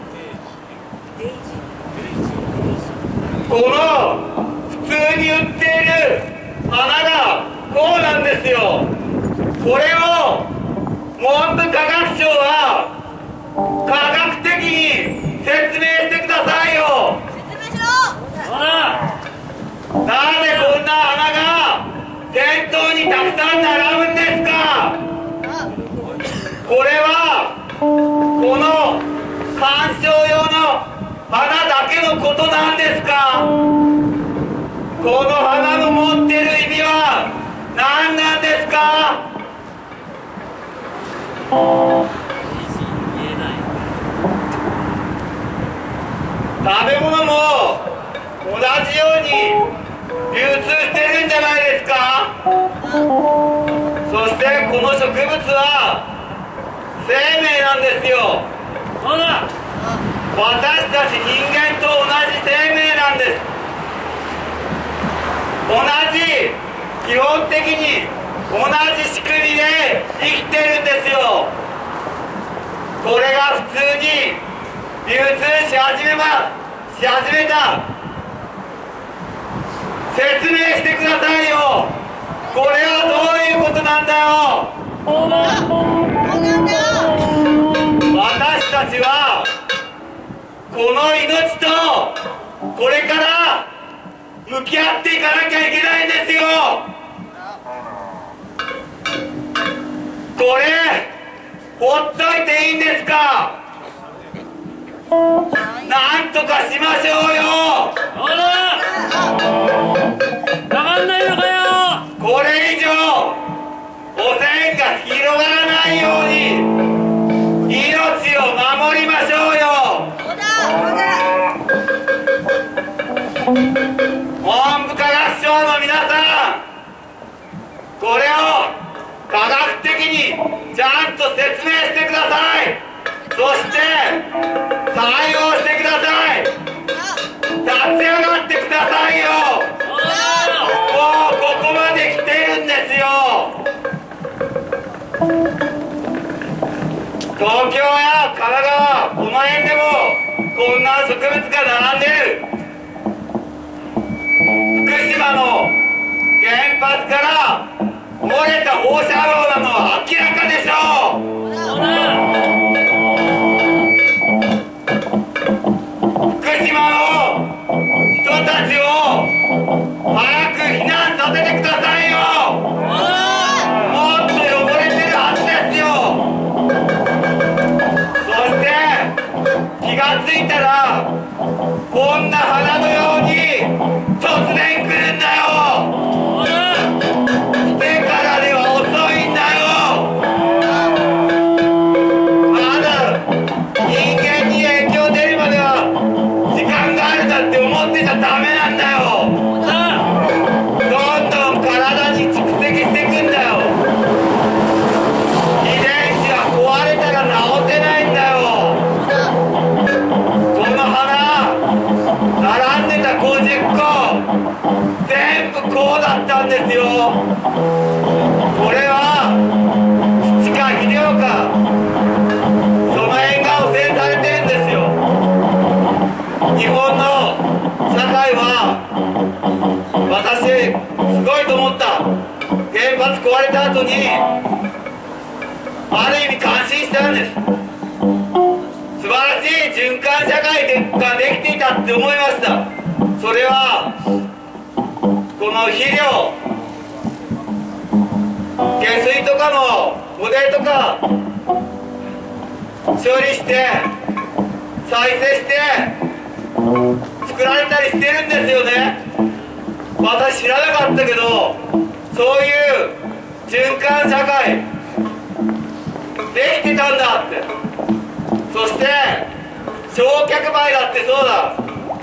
この普通に売っている花がこうなんですよ。これを文部科学省は科学的に説明してくださいよ。説明しろ。なぜこんな花が店頭にたくさん並ぶんですか。これはこの観賞用の花だけのことなんですか。この花の持ってる意味は何なんですか。食べ物も同じように流通してるんじゃないですか。そしてこの植物は生命なんですよ。私たち人間と同じ生命なんです。同じ、基本的に同じ仕組みで生きてるんですよ。これが普通に流通し始めた。説明してくださいよ。これはどういうことなんだよ。 私たちはこの命とこれから向き合っていかなきゃいけないんですよ。これほっといていいんですか。なんとかしましょうよ。 わかんないのかよ。 これ以上汚染が広がらないように命を守りましょうよ。文部科学省の皆さん、これを科学的にちゃんと説明してください。そして対応してください。立ち上がってくださいよ。もうここまで来てるんですよ。東京や神奈川、この辺でもこんな植物が並んでる。福島の原発から漏れた放射能なのは明らかでしょう。福島の人たちを早く避難させてくださいよ。もっと汚れてるはずですよ。そして気がついたらこんな花のように突然来るんだよ。来てからでは遅いんだよ。まだ人間に影響出るまでは時間があるんだって思ってちゃダメなんだよ。どんどん体に蓄積していくんだよ。遺伝子が壊れたら治せないんだよ。この花並んでた50個全部こうだったんですよ。これは土か肥料か、その辺が汚染されてるんですよ。日本の社会は私すごいと思った。原発壊れた後にある意味感心したんです。素晴らしい循環社会ができていたって思いました。それはこの肥料、下水とかの汚泥とか処理して再生して作られたりしてるんですよね。私知らなかったけど、そういう循環社会できてたんだって。そして焼却灰だってそうだ。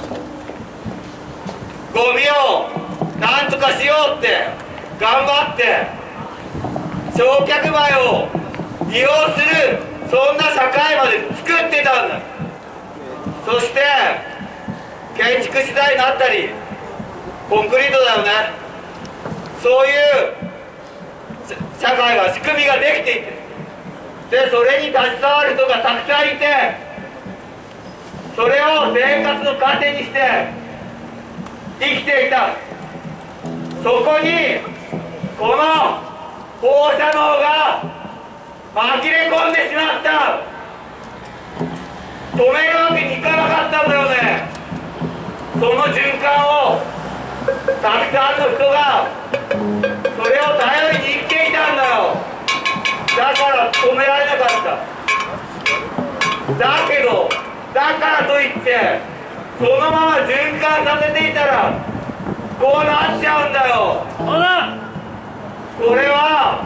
ゴミをなんとかしようって頑張って焼却灰を利用する、そんな社会まで作ってたんだ。そして建築資材になったりコンクリートだよね。そういう社会が、仕組みができていて、でそれに携わる人がたくさんいて、それを生活の糧にして生きていた。そこにこの放射能が紛れ込んでしまった。止めるわけにいかなかったんだよね。その循環をたくさんの人がそれを頼りに生きていたんだよ。だから止められなかった。だけどだからといってそのまま循環させていたらこうなっちゃうんだよ。これは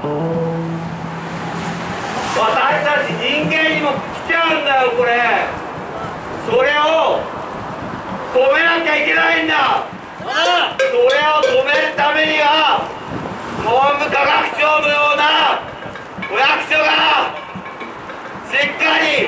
私たち人間にも来ちゃうんだよ。これそれを止めなきゃいけないんだ。それを止めるためには文部科学省のようなお役所がしっかり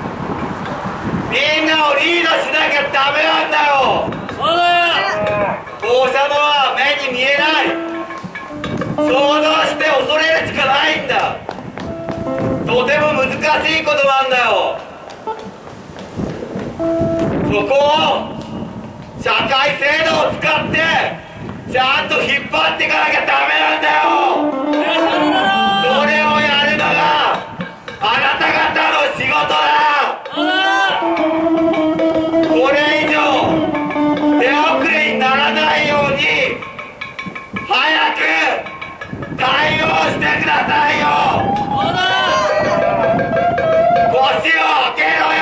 みんなをリードしなきゃダメなんだよ。放射能は目に見えない。想像して恐れるしかないんだ。とても難しいことなんだよ。そこを社会制度を使ってちゃんと引っ張っていかなきゃダメなんだよ。それをや早く対応してくださいよ。腰を上げろよ。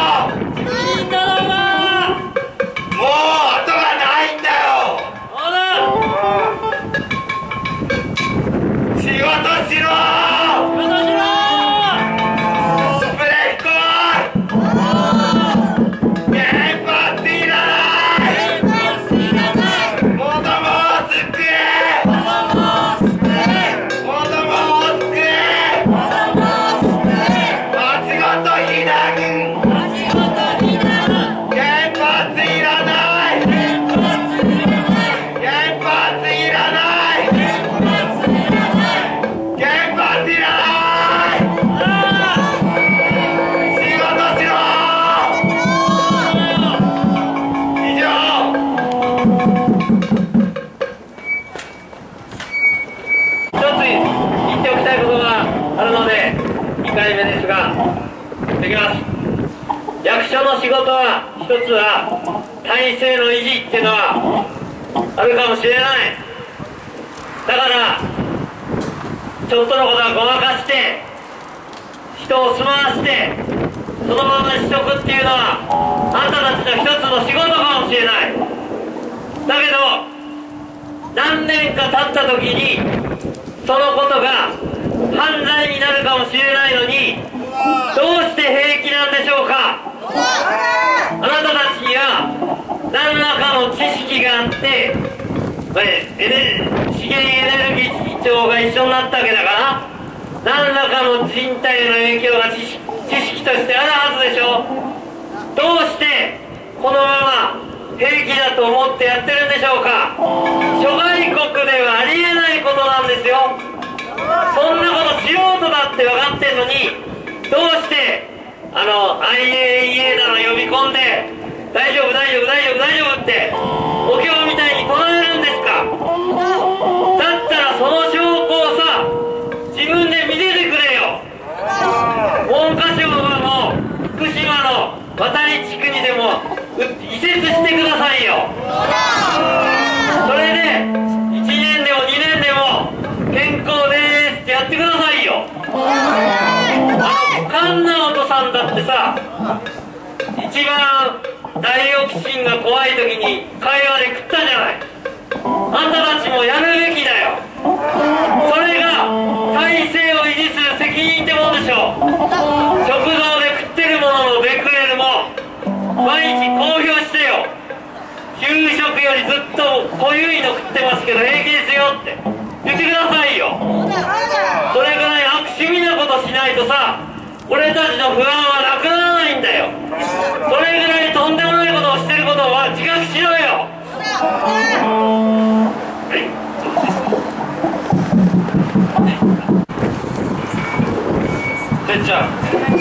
もう後がないんだよ。仕事しろ。スプレー飛行。原発いらない。子供を救え。子供を救え。町ごと避難。原発いらない。原発いらない。原発いらない。仕事しろ。以上。 一つ言っておきたいことがあるので2回目ですができます。役所の仕事は一つは体制の維持っていうのはあるかもしれない。だからちょっとのことはごまかして人を住まわしてそのままにしとくっていうのはあんたたちの一つの仕事かもしれない。だけど何年か経った時にそのことが犯罪になるかもしれないのにどうして平気なんでしょうか。あなたたちには何らかの知識があって資源エネルギー庁が一緒になったわけだから何らかの人体への影響が知識としてあるはずでしょ。どうしてこのまま平気だと思ってやってるんでしょうか。諸外国ではありえないことなんですよ。そんなこと素人だって分かってんのにどうしてIAEA だの呼び込んで大丈夫大丈夫大丈夫大丈夫ってお経みたいに唱えるんですか。だったらその証拠をさ自分で見せてくれよ。文科省はもう福島の渡り地区にでも移設してくださいよ。それで1年でも2年でも健康ですってやってくださいよ。菅直人さんだってさ一番ダイオキシンが怖い時に会話で食ったじゃない。あんたたちもやるべきだよ。それが体制を維持する責任ってもんでしょ。食堂で食ってるもののベクレルも毎日公表してよ。給食よりずっと濃ゆいの食ってますけど平気ですよって言ってくださいよ。それぐらい悪趣味なことしないとさ俺たちの不安はなくならないんだよ。それぐらいとんでもないことをしてることは自覚しろよ。てっちゃん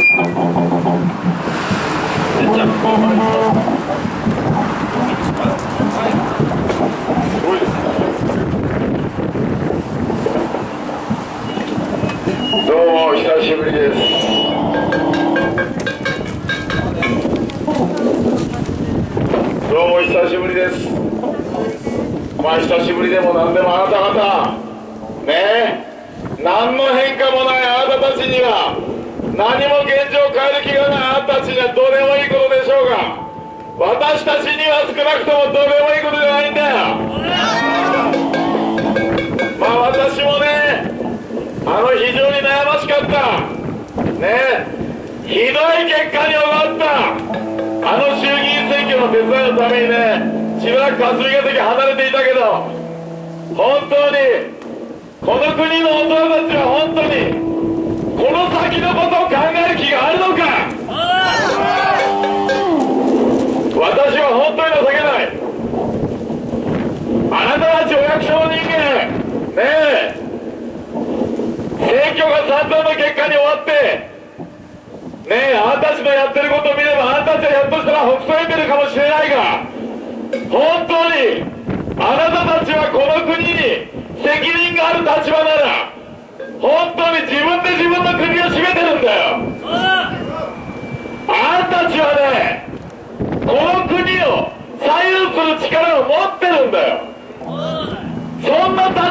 どうもお久しぶりです。どうもお久しぶりです。まあ久しぶりでも何でもあなた方ねえ何の変化もないあなたたちには何も現状を変える気がないあなたたちにはどうでもいいことでしょうが私たちには少なくともどうでもいいことじゃないんだよ。まあ私もね非常に悩ましかったねひどい結果に終わった衆議院選挙の手伝いのためにねしばらく霞が関離れていたけど本当にこの国の大人たちは本当にこの先のことを考える気があるのか。私は本当に情けない。あなたたちお役所の人間ねえ選挙が散々の結果に終わってねえあなたたちのやってることを見ればあなたたちはひょっとしたらほくそ笑んでるかもしれないが本当にあなたたちはこの国に責任がある立場なら本当に自分で自分の国を占めてるんだよ。あなたたちはねこの国を左右する力を持ってるんだよ。そんな立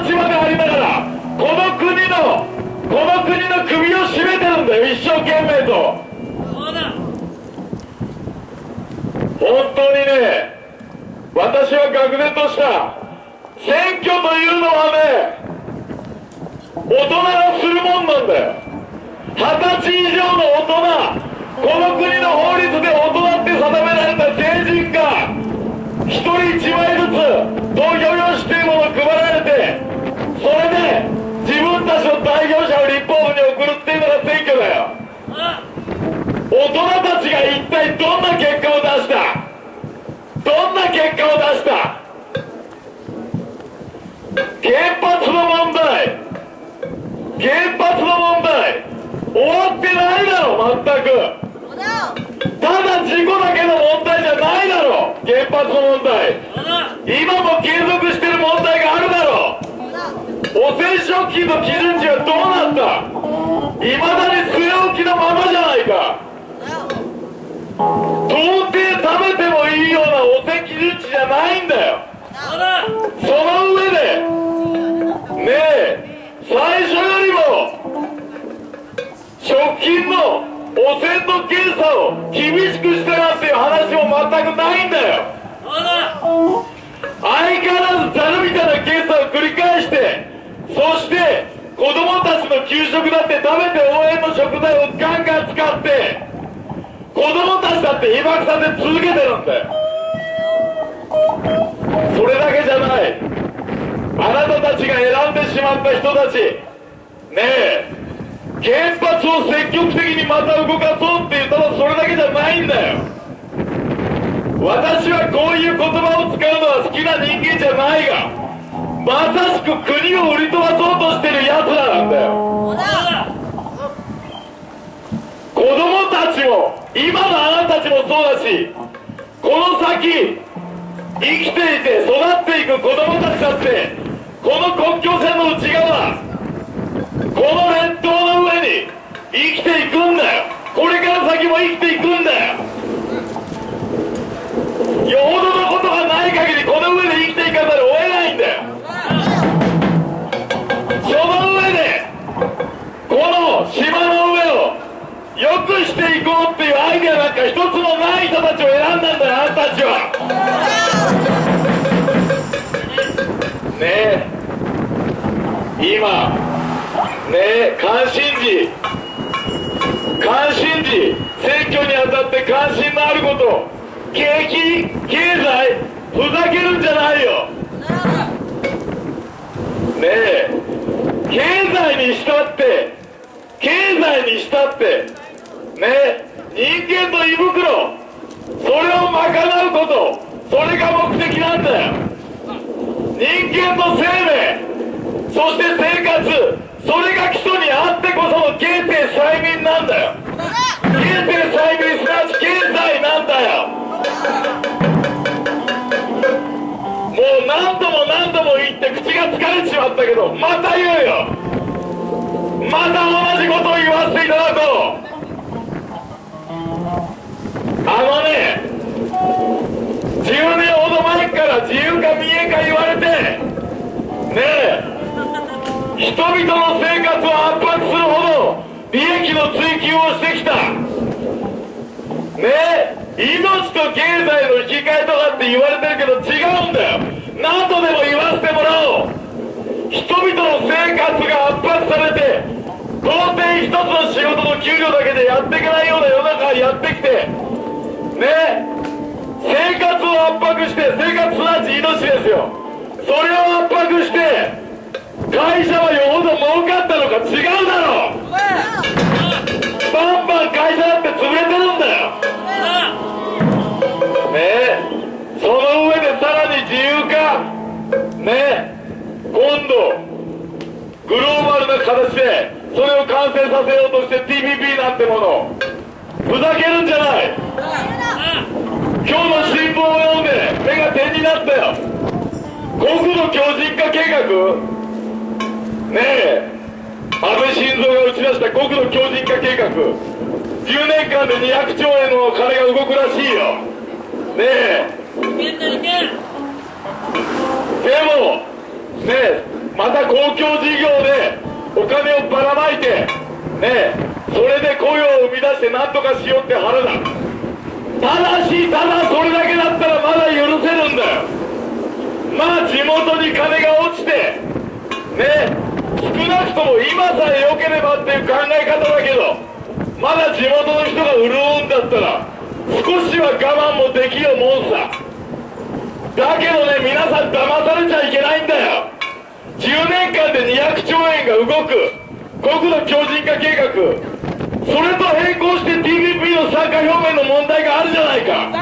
懸命と。本当にね、私は愕然とした。選挙というのはね、大人がするもんなんだよ。20歳以上の大人、この国の法律で大人って定められた成人が1人1枚ずつ投票用紙というものを配られて、それで自分たちの代表者を立法府に送るっていうのが選挙だよ。大人たちが一体どんな結果を出した？どんな結果を出した？原発の問題、原発の問題終わってないだろ。全くただ事故だけの問題じゃないだろ。原発の問題、今も継続してる問題があるだろ。汚染食品の基準値はどうなった？いまだに据え置きのままじゃないか。到底食べてもいいような汚染基準値じゃないんだよ。その上でねえ、最初よりも食品の汚染の検査を厳しくしたなんていう話も全くないんだよ。相変わらずザルみたいな検査を繰り返して、そして子供たちの給食だって食べて応援の食材をガンガン使って子供たちだって被爆させ続けてるんだよ。それだけじゃない。あなたたちが選んでしまった人たちねえ、原発を積極的にまた動かそうって言ったらそれだけじゃないんだよ。私はこういう言葉を使うのは好きな人間じゃないが、まさしく国を売り飛ばそうとしてるやつらなんだよ。子供たちも今のあなたたちもそうだし、この先生きていて育っていく子供たちだってこの国境線の内側、この列島の上に生きていくんだよ。これから先も生きていくんだよ。よほどのことがない限りこの上で生きていかざるを得ないんだよ。その上でこの島の上を良くしていこうっていうアイデアなんか一つもない人たちを選んだんだよ、あんたたちは。ねえ、今ねえ、関心事、選挙にあたって関心のあること、景気、経済、ふざけるんじゃないよ。ねえ、経済にしたってね、人間の胃袋、それを賄うこと、それが目的なんだよ。人間の生命、そして生活、それが基礎にあってこその経済催眠なんだよ。経済催眠すなわち経済なんだよ。もう何度も言って口が疲れちまったけど、また言うよ。また同じことを言わせていただこう。10年ほど前から自由か民営化言われてねえ、人々の生活を圧迫するほど利益の追求をしてきたねえ、命と経済の引き換えとかって言われてるけど違うんだよ。何度でも言わせてもらおう。人々の生活が圧迫されて到底一つの仕事の給料だけでやっていけないような世の中がやってきてね、生活を圧迫して、生活すなわち命ですよ。それを圧迫して会社はよほど儲かったのか。違うだろう。バンバン会社だって潰れてるんだよねえ。その上でさらに自由化ねえ、今度グローバルな形でそれを完成させようとして TPP なんてものふざけるんじゃない。今日の新聞を読んで目が点になったよ。国土強靭化計画ねえ、安倍晋三が打ち出した国土強靭化計画、10年間で200兆円の金が動くらしいよねえ。でもねえ、また公共事業でお金をばらまいてねえ、 それで雇用を生み出して何とかしようって腹だ。ただそれだけだったらまだ許せるんだよ。まあ地元に金が落ちてね、少なくとも今さえ良ければっていう考え方だけど、まだ地元の人が潤うんだったら少しは我慢もできるもんさ。だけどね、皆さん騙されちゃいけないんだよ。10年間で200兆円が動く国土強靭化計画、それと並行して TPP の参加表明の問題があるじゃないか。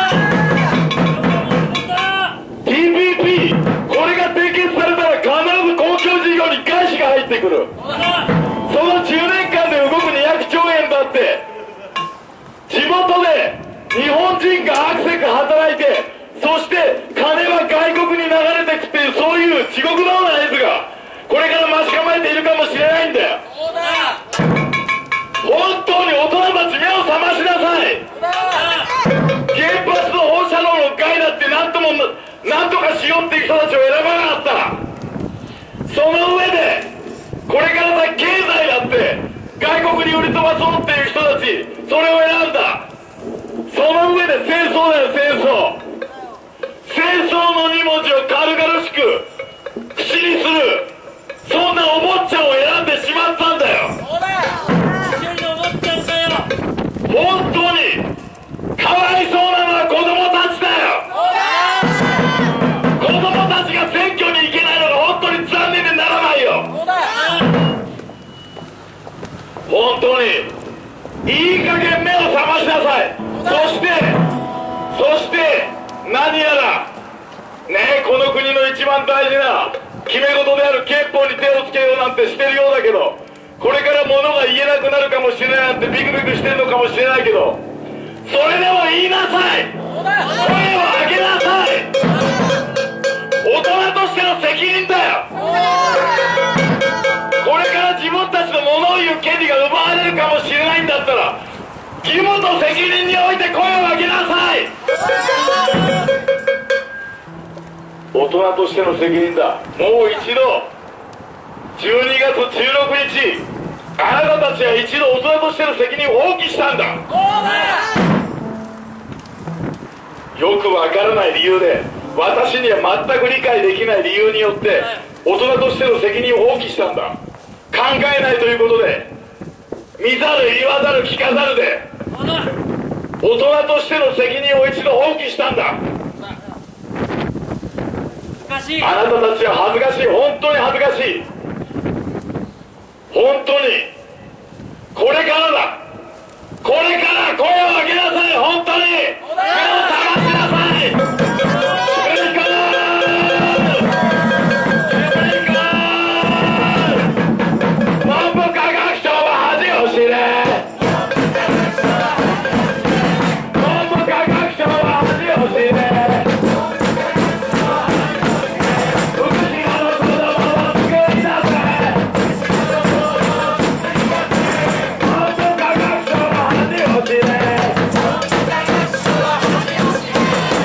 TPP これが締結されたら必ず公共事業に外資が入ってくる。その10年間で動く200兆円だって地元で日本人がアクセク働いて、そして金は外国に流れてくっていう、そういう地獄のような絵図がこれから待ち構えているかもしれないんだよ。本当に大人たち目を覚ましなさい。原発の放射能の害だってなんとかしようっていう人たちを選ばなかった。その上でこれから先経済だって外国に売り飛ばそうっていう人たち、それを選んだ。その上で戦争だよ、戦争の2文字を軽々しく口にする、そんなお坊ちゃんを選んでしまったんだよ。本当にかわいそうなのは子供たちだよ。子供たちが選挙に行けないのが本当に残念でならないよ。本当にいい加減目を覚ましなさい。そして何やらね、この国の一番大事な決め事である憲法に手をつけようなんてしてるようだけど、これから物が言えなくなるかもしれないなんてビクビクしてるのかもしれないけど、それでも言いなさい。声を上げなさい。大人としての責任だよ。これから自分たちのものを言う権利が奪われるかもしれないんだったら、義務と責任において声を上げなさい。大人としての責任だ。もう一度12月16日、あなたたちは一度大人としての責任を放棄したんだ。よくわからない理由で、私には全く理解できない理由によって大人としての責任を放棄したんだ。考えないということで、見ざる言わざる聞かざるで大人としての責任を一度放棄したんだ。あなたたちは恥ずかしい。本当に恥ずかしい。本当にこれからだ。これから声を上げなさい。本当に目を覚ましなさい。文部科学省は恥を知れ。文部科学省は恥を知れ。文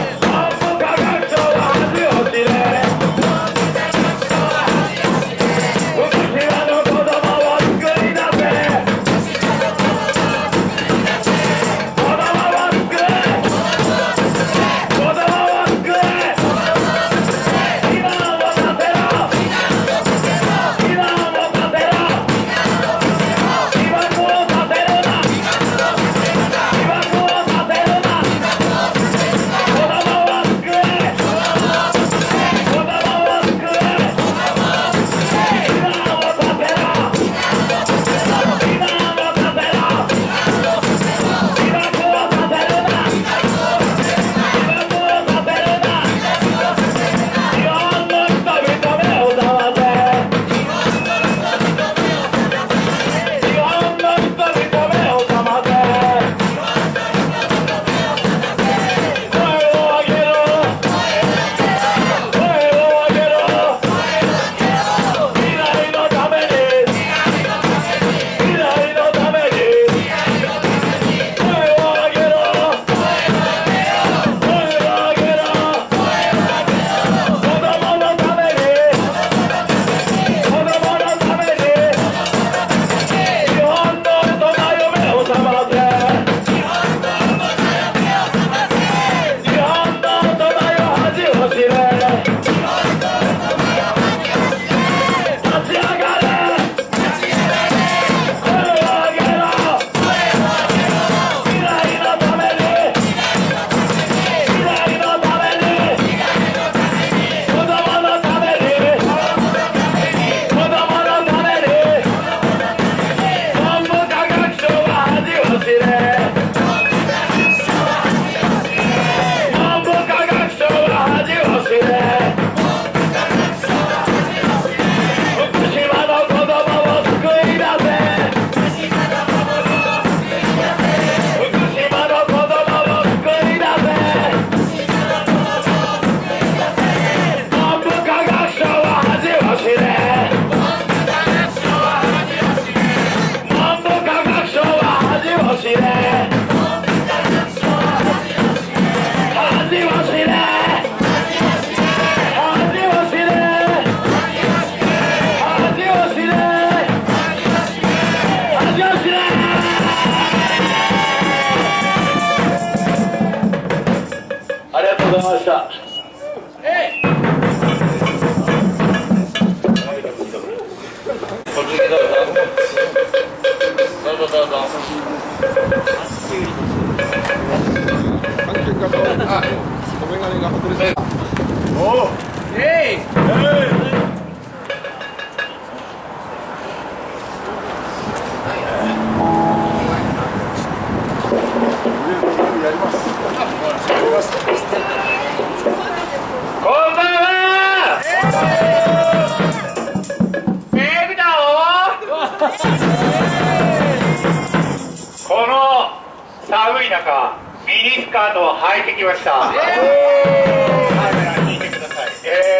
この寒い中、ミニスカートを履いてきました。カメラ聞いてください。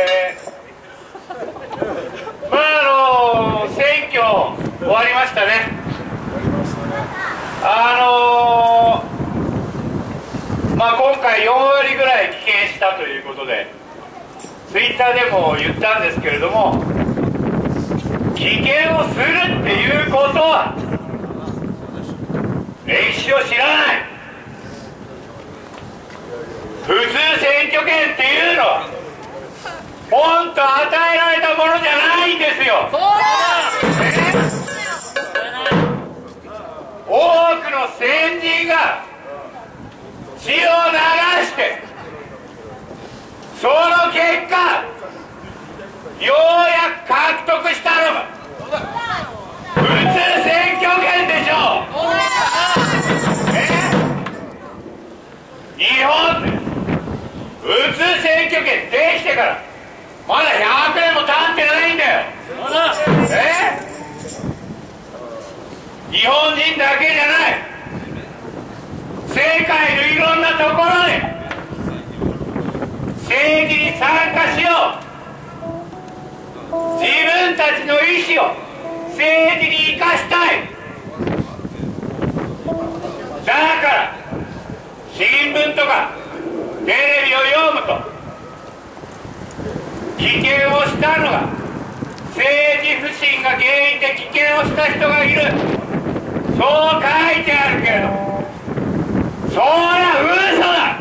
選挙終わりましたね。今回4割ぐらい棄権したということで、ツイッターでも言ったんですけれども、棄権をするっていうことは歴史を知らない。普通選挙権っていうのはポンと与えられたものじゃないんですよ。多くの先人が血を流して、その結果ようやく獲得したのが普通選挙権でしょう。日本で普通選挙権できてからまだ100年も経ってないんだよ。日本人だけじゃない、世界のいろんなところで政治に参加しよう。自分たちの意思を政治に生かしたい。だから新聞とかテレビを読むと、棄権をしたのが政治不信が原因で棄権をした人がいる、そう書いてあるけれども、そりゃ嘘だ。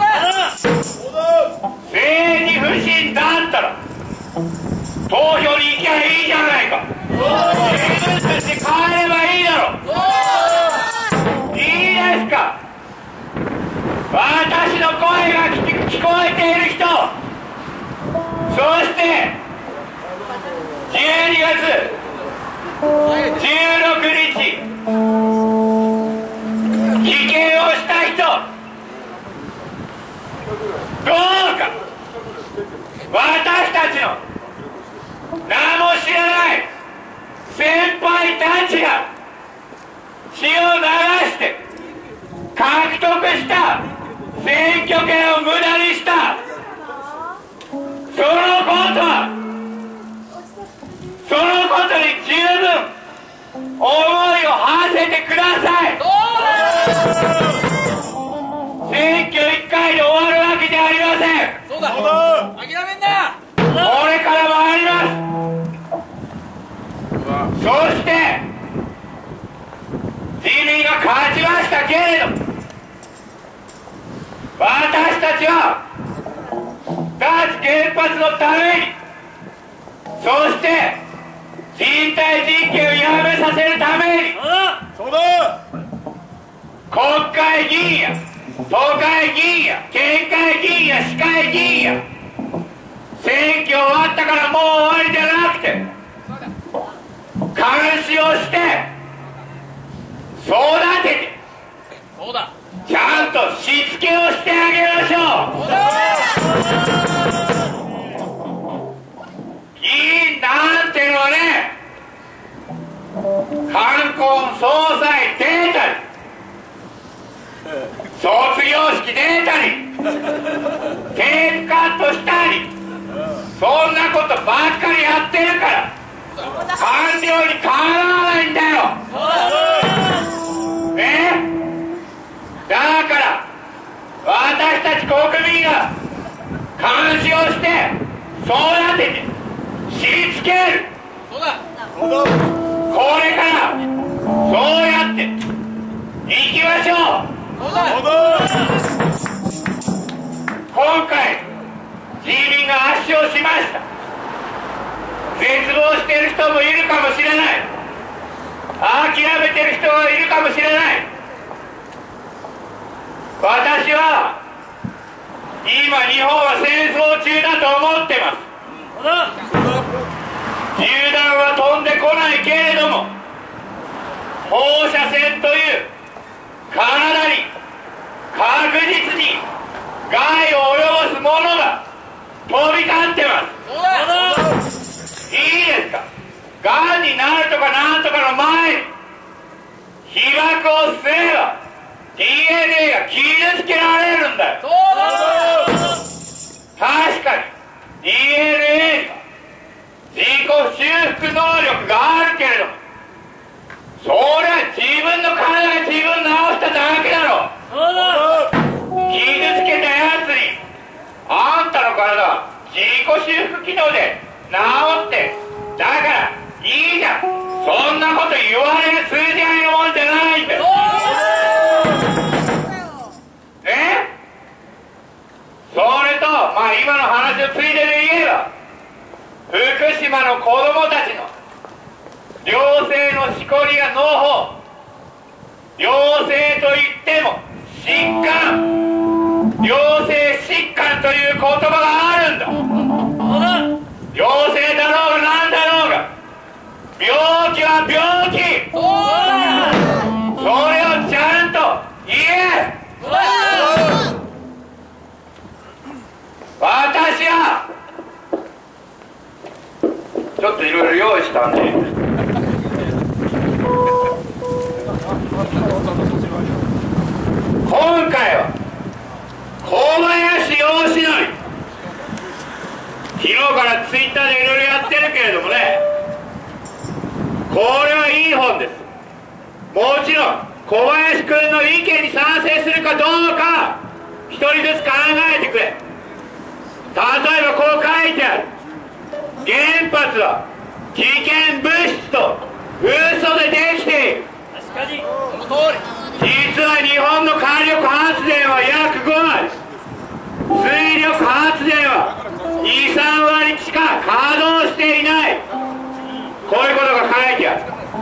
政治不信だったら投票に行きゃいいじゃないか。自分たちで変えればいいだろう。いいですか。私の声が聞こえている人、そして12月16日棄権をした人、どうか私たちの名も知らない先輩たちが血を流して獲得した選挙権を無駄にした、そのことに十分思いを馳せてください。選挙1回で終わるわけじゃありません。そうだ、諦めんな。これからもあります。そして自民が勝ちましたけれど、私たちは脱原発のために、そして人体実験をやめさせるために、国会議員や都会議員や県会議員や市会議員や、選挙終わったからもう終わりじゃなくて、監視をして育てて、ちゃんとしつけをしてあげましょう。議員なんてのはね、冠婚葬祭出たり卒業式出たりテープカットしたり、そんなことばっかりやってるから官僚にかなわないんだよ。だから私たち国民が監視をして育ててしつける。これからそうやっていきましょう。今回自民が圧勝しました。絶望している人もいるかもしれない、諦めてる人がいるかもしれない。私は今日本は戦争中だと思ってます。銃弾は飛んでこないけれども、放射線という体に確実に害を及ぼすものが飛び交ってます。いいですか、がんになるとかなんとかの前に被爆をすれば DNA が傷つけられるんだよ。確かに DNA には自己修復能力があるけれども、それは自分の体が自分治しただけだろ。傷つけたやつにあんたの体は自己修復機能で治ってだからいいじゃん。そんなこと言われる数字合いのもんじゃないんだよ。ね、それと今の話をついでで言えば、福島の子供たちの良性のしこりがのう胞、良性といっても疾患、良性疾患という言葉があるんだ。良性だろうが何だろうが病気は病気、それをちゃんと言え。私はちょっといろいろ用意したんで、今回は小林洋史則、昨日からツイッターでいろいろやってるけれどもね、これはいい本です。もちろん小林君の意見に賛成するかどうか一人ずつ考えてくれ。例えばこう書いてある。原発は危険物質と嘘でできている。実は日本の火力発電は約5割、水力発電は 2,3 割しか稼働していない。こういうことが書いてある。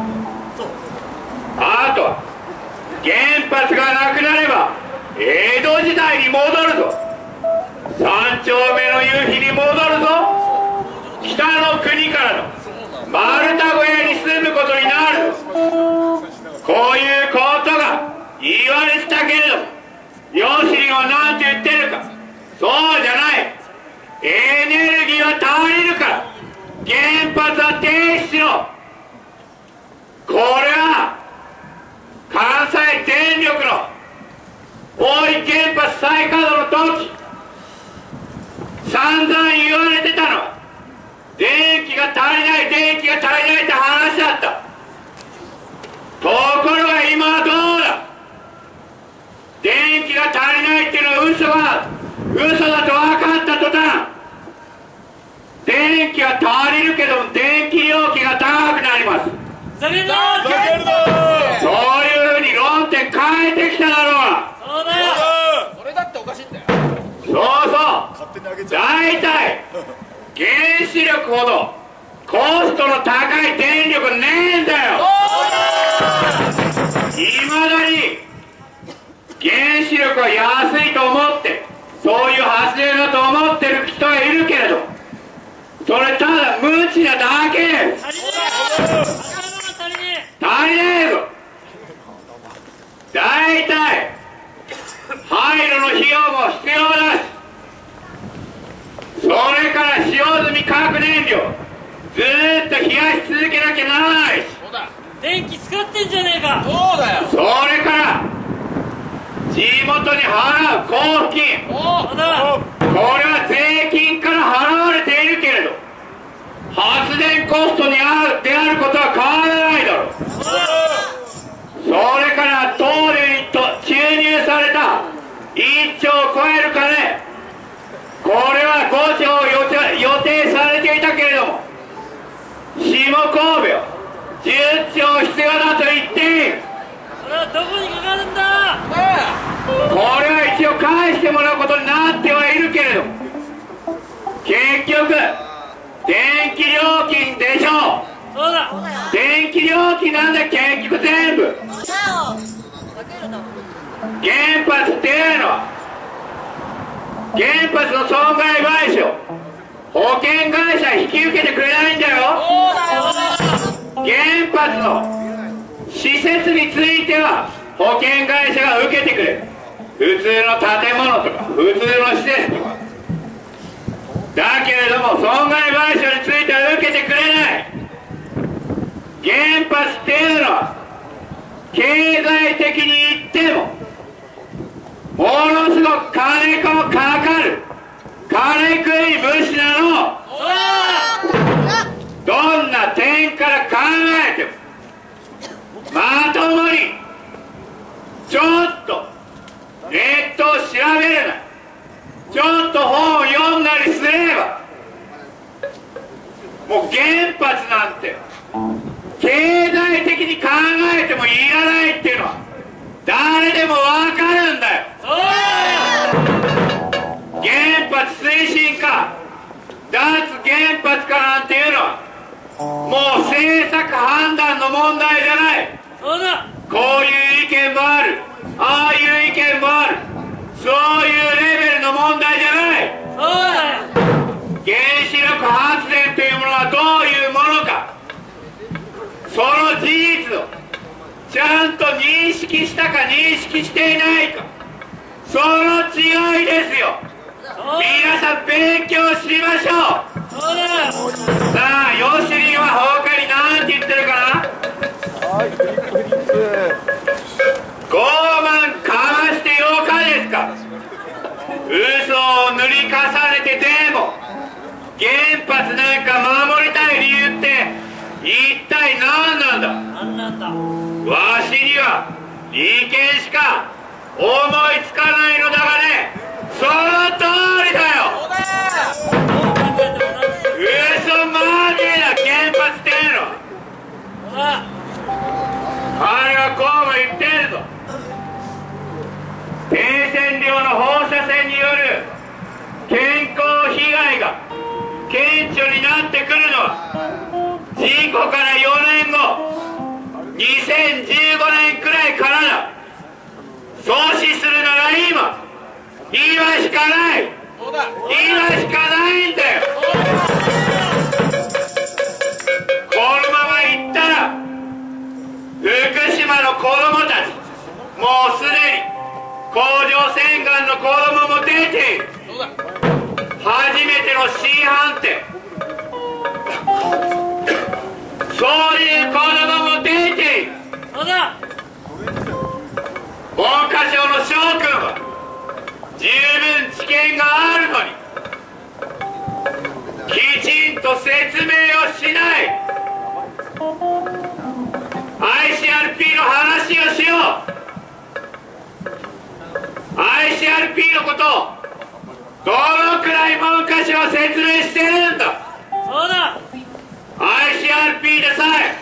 あとは原発がなくなれば江戸時代に戻るぞ、三丁目の夕日に戻るぞ、北の国からの丸太小屋に住むことになる。こういうことが言われてたけれども、ヨシリンは何て言ってるか。そうじゃない、エネルギーは足りるから原発は停止しろ。これは関西電力の大井原発再稼働の時散々言われてたのは、電気が足りない電気が足りないって話だった。ところが今はどうだ。電気が足りないっていうのは嘘だと分かった途端、電気は足りるけども電気料金が高くなります。そういうふうに論点変えてきただろうが。 そうだよ、それだっておかしいんだよ。 そうそう、大体原子力ほどコストの高い電力ねえんだよ。いまだに原子力は安いと思ってそういう発電だと思ってる人はいるけれど、それただ無知なだけ。足りねえぞ。大体廃炉の費用も必要だし、それから使用済み核燃料ずーっと冷やし続けなきゃならないし、 電気使ってんじゃねえか。 そうだよ。 それから地元に払う交付金、これは税金から払われているけれど発電コストであることは変わらないだろう。それから東電に注入された1兆を超える金、これは5兆予定されていたけれども下神戸を10兆必要だと言っている。 それはどこにかかるんだ。 これは一応返してもらうことになってはいるけれど結局電気料金でしょ。 そうだ、 電気料金なんだ結局全部。原発っていうのは原発の損害賠償保険会社引き受けてくれないんだよ。原発の施設については保険会社が受けてくれる。普通の建物とか普通の施設とかだけれども損害賠償については受けてくれない。原発っていうのは経済的に言ってもものすごく金がかかる金食い虫なの。どんな点から考えてもまともにちょっとネットを調べれない、ちょっと本を読んだりすればもう原発なんて経済的に考えてもいらないっていうのは誰でも分かるんだよ。原発推進か脱原発かなんていうのはもう政策判断の問題じゃない。こういう意見もある、ああいう意見もある、そういうレベルの問題じゃない。原子力発電というものはどういうものか、その事実をちゃんと認識したか認識していないか、その違いですよ。皆さん勉強しましょう。さあヨシリンは他に何て言ってるかな。傲慢かましてよかですか。嘘を塗り重ねてでも原発なんか守りたい理由って一体何なんだ。わしには意見しか思いつかないのだがね、その通りだよ。嘘までな原発っていうの彼はこうも言ってるぞ。低線量の放射線による健康被害が顕著になってくるのは事故から4年後2015年くらいからだ。阻止するなら今しかない、今しかないんだよ。このままいったら福島の子供たちもうすでに甲状腺がんの子供も出ている。初めての C 判定、そういう子供も出ている。文科省の翔くんは十分知見があるのにきちんと説明をしない。 ICRP の話をしよう。 ICRP のことをどのくらい文科省は説明してるんだ。 ICRP でさえ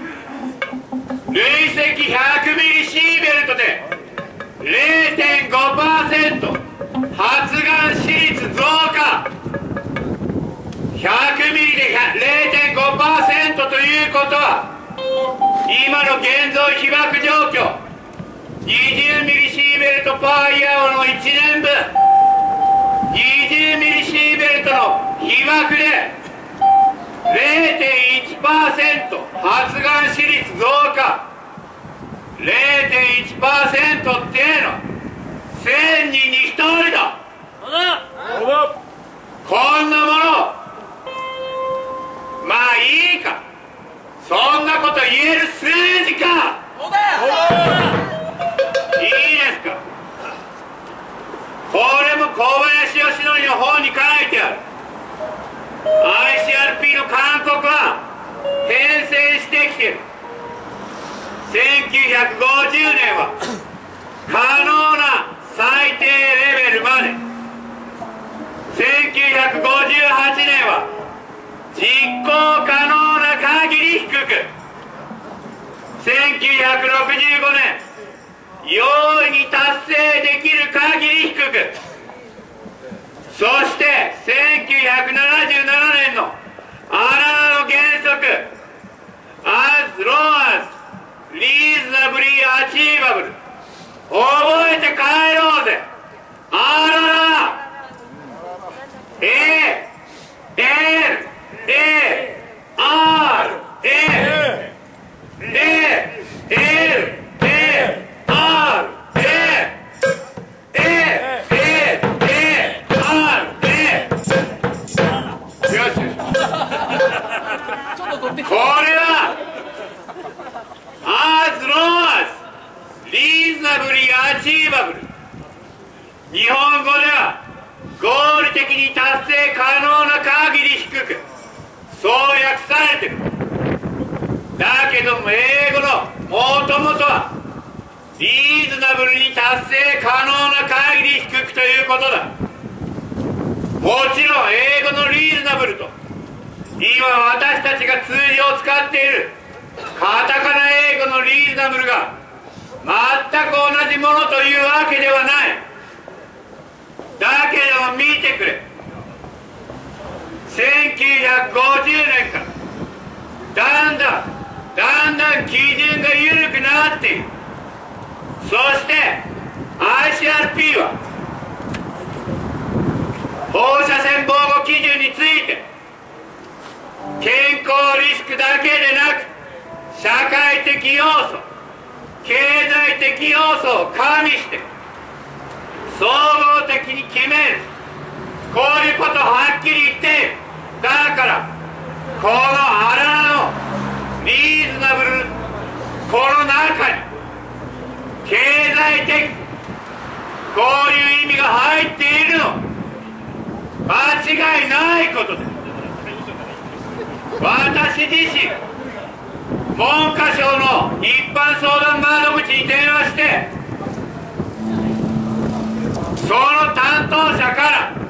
累積100ミリシーベルトで 0.5% 発がん死率増加。100ミリで 0.5% ということは今の現像被爆状況20ミリシーベルトパーイヤーの1年分20ミリシーベルトの被爆で 0.1% 発がん死率増加。 0.1% っていうのは1000人に1人だ。こんなものまあいいか、そんなこと言える数字か。いいですか。これも小林義則の本に書いてある。 ICRP の勧告は変遷してきている。1950年は可能な最低レベルまで、1958年は実行可能な限り低く、1965年容易に達成できる限り低く、そして1977年のアナの原則 As low as reasonably achievable 覚えて帰ろうぜ。あららこれはas long as reasonably achievable、 日本語では合理的に達成可能な限り低くそう訳されてる。だけども英語のもともとはリーズナブルに達成可能な限り低くということだ。もちろん英語のリーズナブルと今私たちが通常使っているカタカナ英語のリーズナブルが全く同じものというわけではない。だけども見てくれ、1950年からだんだん基準が緩くなっている。そして ICRP は放射線防護基準について健康リスクだけでなく社会的要素、経済的要素を加味して総合的に決める。こういうことをはっきり言っている。だからこのあららのリーズナブルこの中に経済的こういう意味が入っているの間違いないことです。私自身文科省の一般相談窓口に電話してその担当者から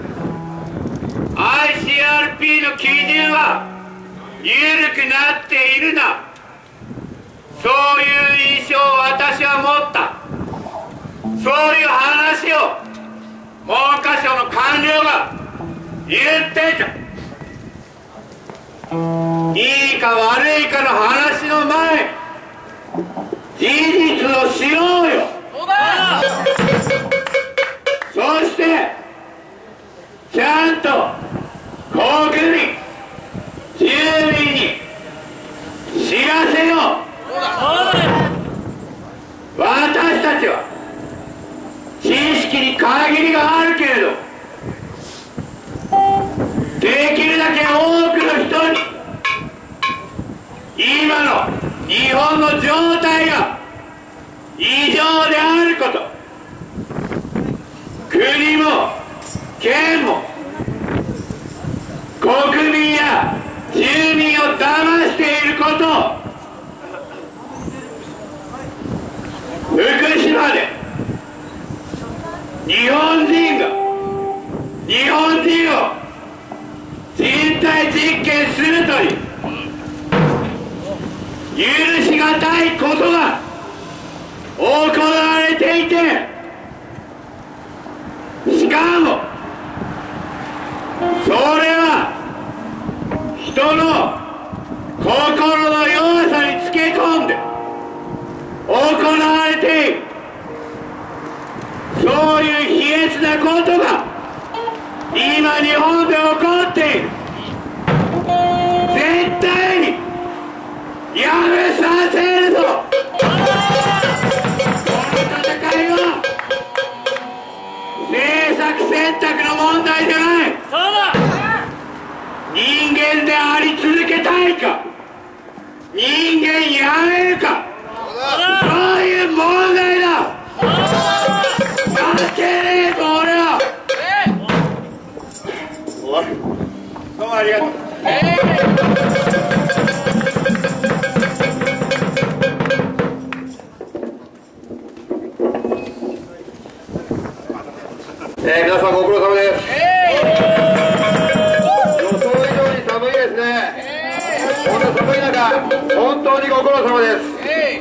ICRP の基準は緩くなっているな、そういう印象を私は持った。そういう話を文科省の官僚が言っていた。いいか悪いかの話の前事実を知ろうよ。そしてちゃんと国民住民に知らせよう。私たちは知識に限りがあるけれどできるだけ多くの人に今の日本の状態が異常であること、国も県も国民や住民を騙していることを福島で日本人を人体実験するという許しがたいことが行われていて、しかもそれは人の心の弱さにつけ込んで行われている。そういう卑劣なことが今日本で起こっている。絶対にやめさせるぞ。この戦いは政策選択の問題じゃない。人間であり続けたいか人間やめるか、そういう問題だ。関係ねえぞ俺は。どうもありがとう。 皆さんご苦労様です。予想以上に寒いですね。この寒い中本当にご苦労様です。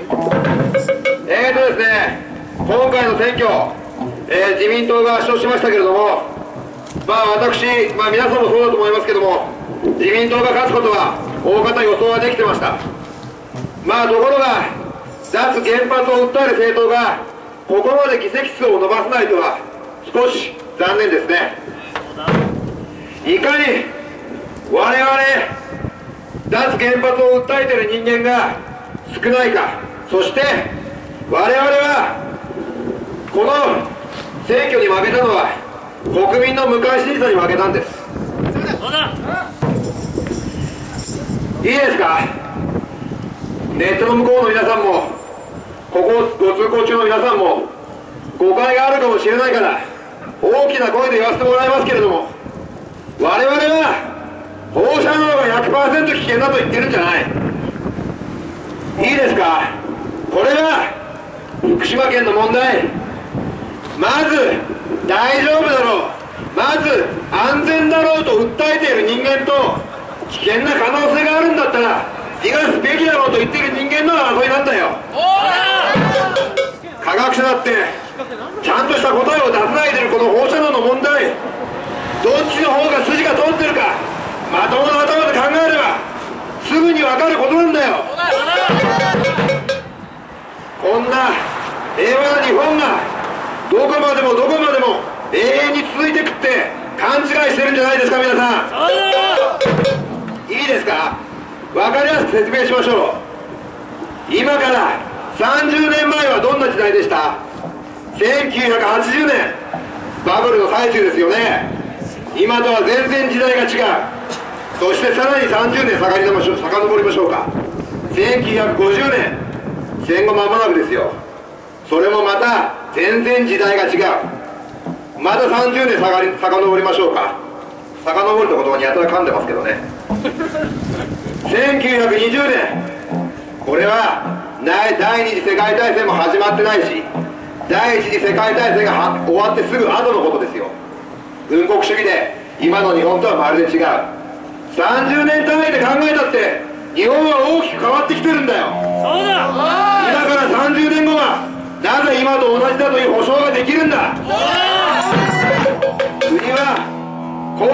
ですね、今回の選挙、自民党が圧勝しましたけれども、私、皆さんもそうだと思いますけども、自民党が勝つことは大方予想はできてました。ところが脱原発を訴える政党がここまで議席数を伸ばさないとは少し残念ですね。いかに我々脱原発を訴えている人間が少ないか、そして我々はこの選挙に負けたのは国民の無関心さに負けたんです。いいですか、ネットの向こうの皆さんもここご通行中の皆さんも誤解があるかもしれないから大きな声で言わせてもらいますけれども、我々は放射能が 100% 危険だと言ってるんじゃない。いいですか、これは福島県の問題、まず大丈夫だろう、まず安全だろうと訴えている人間と危険な可能性があるんだったら逃がすべきだろうと言っている人間の争いなんだよ。科学者だってちゃんとした答えを出さないでるこの放射能の問題、どっちの方が筋が通ってるかまともな頭で考えればすぐに分かることなんだよ。こんな平和な日本がどこまでもどこまでも永遠に続いてくって勘違いしてるんじゃないですか皆さん。いいですか、分かりやすく説明しましょう。今から30年前はどんな時代でした？ 1980年バブルの最中ですよね。今とは全然時代が違う。そしてさらに30年遡りましょうか。1950年、戦後間もなくですよ。それもまた全然時代が違う。また30年遡りましょうか。遡るって言葉にやたら噛んでますけどね。1920年、これは第二次世界大戦も始まってないし第一次世界大戦が終わってすぐ後のことですよ。軍国主義で今の日本とはまるで違う。30年単位で考えたって日本は大きく変わってきてるんだよ。そうだ、今から30年後はなぜ今と同じだという保証ができるんだ。国は国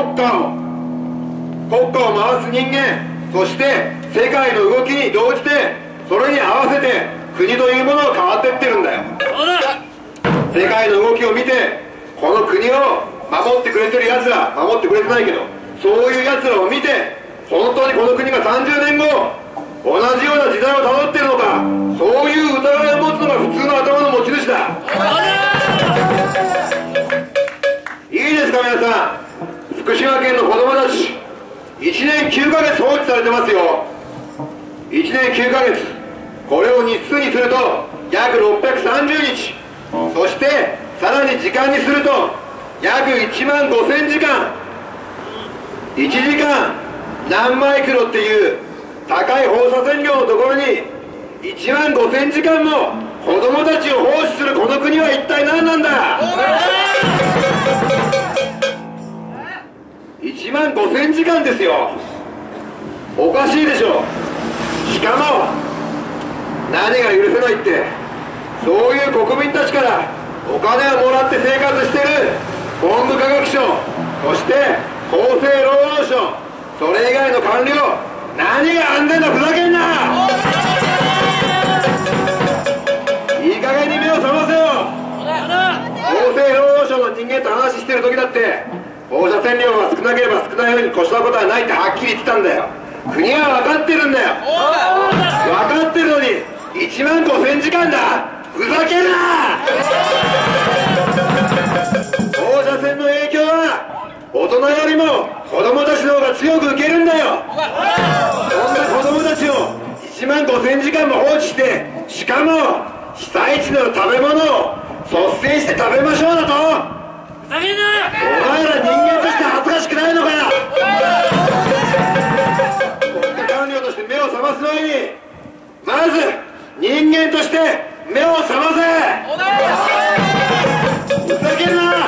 家を回す人間、そして世界の動きに動じてそれに合わせて国というものが変わっていってるんだよ。世界の動きを見てこの国を守ってくれてるやつら、守ってくれてないけどそういうやつらを見て本当にこの国が30年後同じような時代をたどってるのか、そういう疑いを持つのが普通の頭の持ち主だ。いいですか皆さん、福島県の子供たち1年9ヶ月放置されてますよ。1年9ヶ月、これを日数にすると約630日、そしてさらに時間にすると約1万5000時間、1時間何マイクロっていう高い放射線量のところに1万5000時間も子供たちを放置するこの国は一体何なんだ。1万5000時間ですよ。おかしいでしょ。しかも何が許せないって、そういう国民たちからお金をもらって生活してる文部科学省、そして厚生労働省、それ以外の官僚、何が安全だ、ふざけんな。いい加減に目を覚ませよ。厚生労働省の人間と話してる時だって放射線量が少なければ少ないように越したことはないってはっきり言ってたんだよ。国は分かってるんだよ。分かってるのに1万5000時間だ、ふざけんな。放射線の影響は大人よりも子供たちの方が強く受けるんだよ。そんな子供たちを1万5000時間も放置して、しかも被災地の食べ物を率先して食べましょうだと。お前ら人間として恥ずかしくないのかよ。国家官僚として目を覚ます前にまず人間として目を覚ませ。ふざけんな。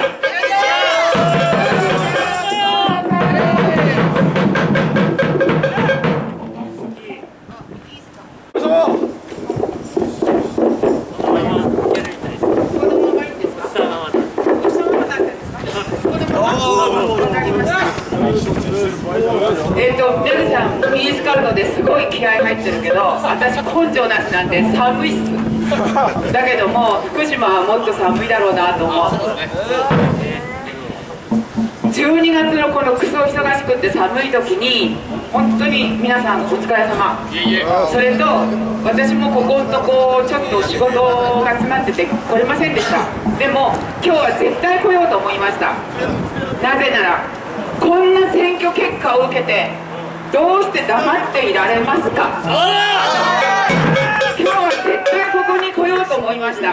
皆さん身につかるのですごい気合い入ってるけど、私根性なしなんで寒いっす。だけども福島はもっと寒いだろうなと思う。 12月のこのクソ忙しくって寒い時に本当に皆さんお疲れ様。それと私もここのとこちょっと仕事が詰まってて来れませんでした。でも今日は絶対来ようと思いました。なぜならこんな選挙結果を受けてどうして黙っていられますか。今日は絶対ここに来ようと思いました。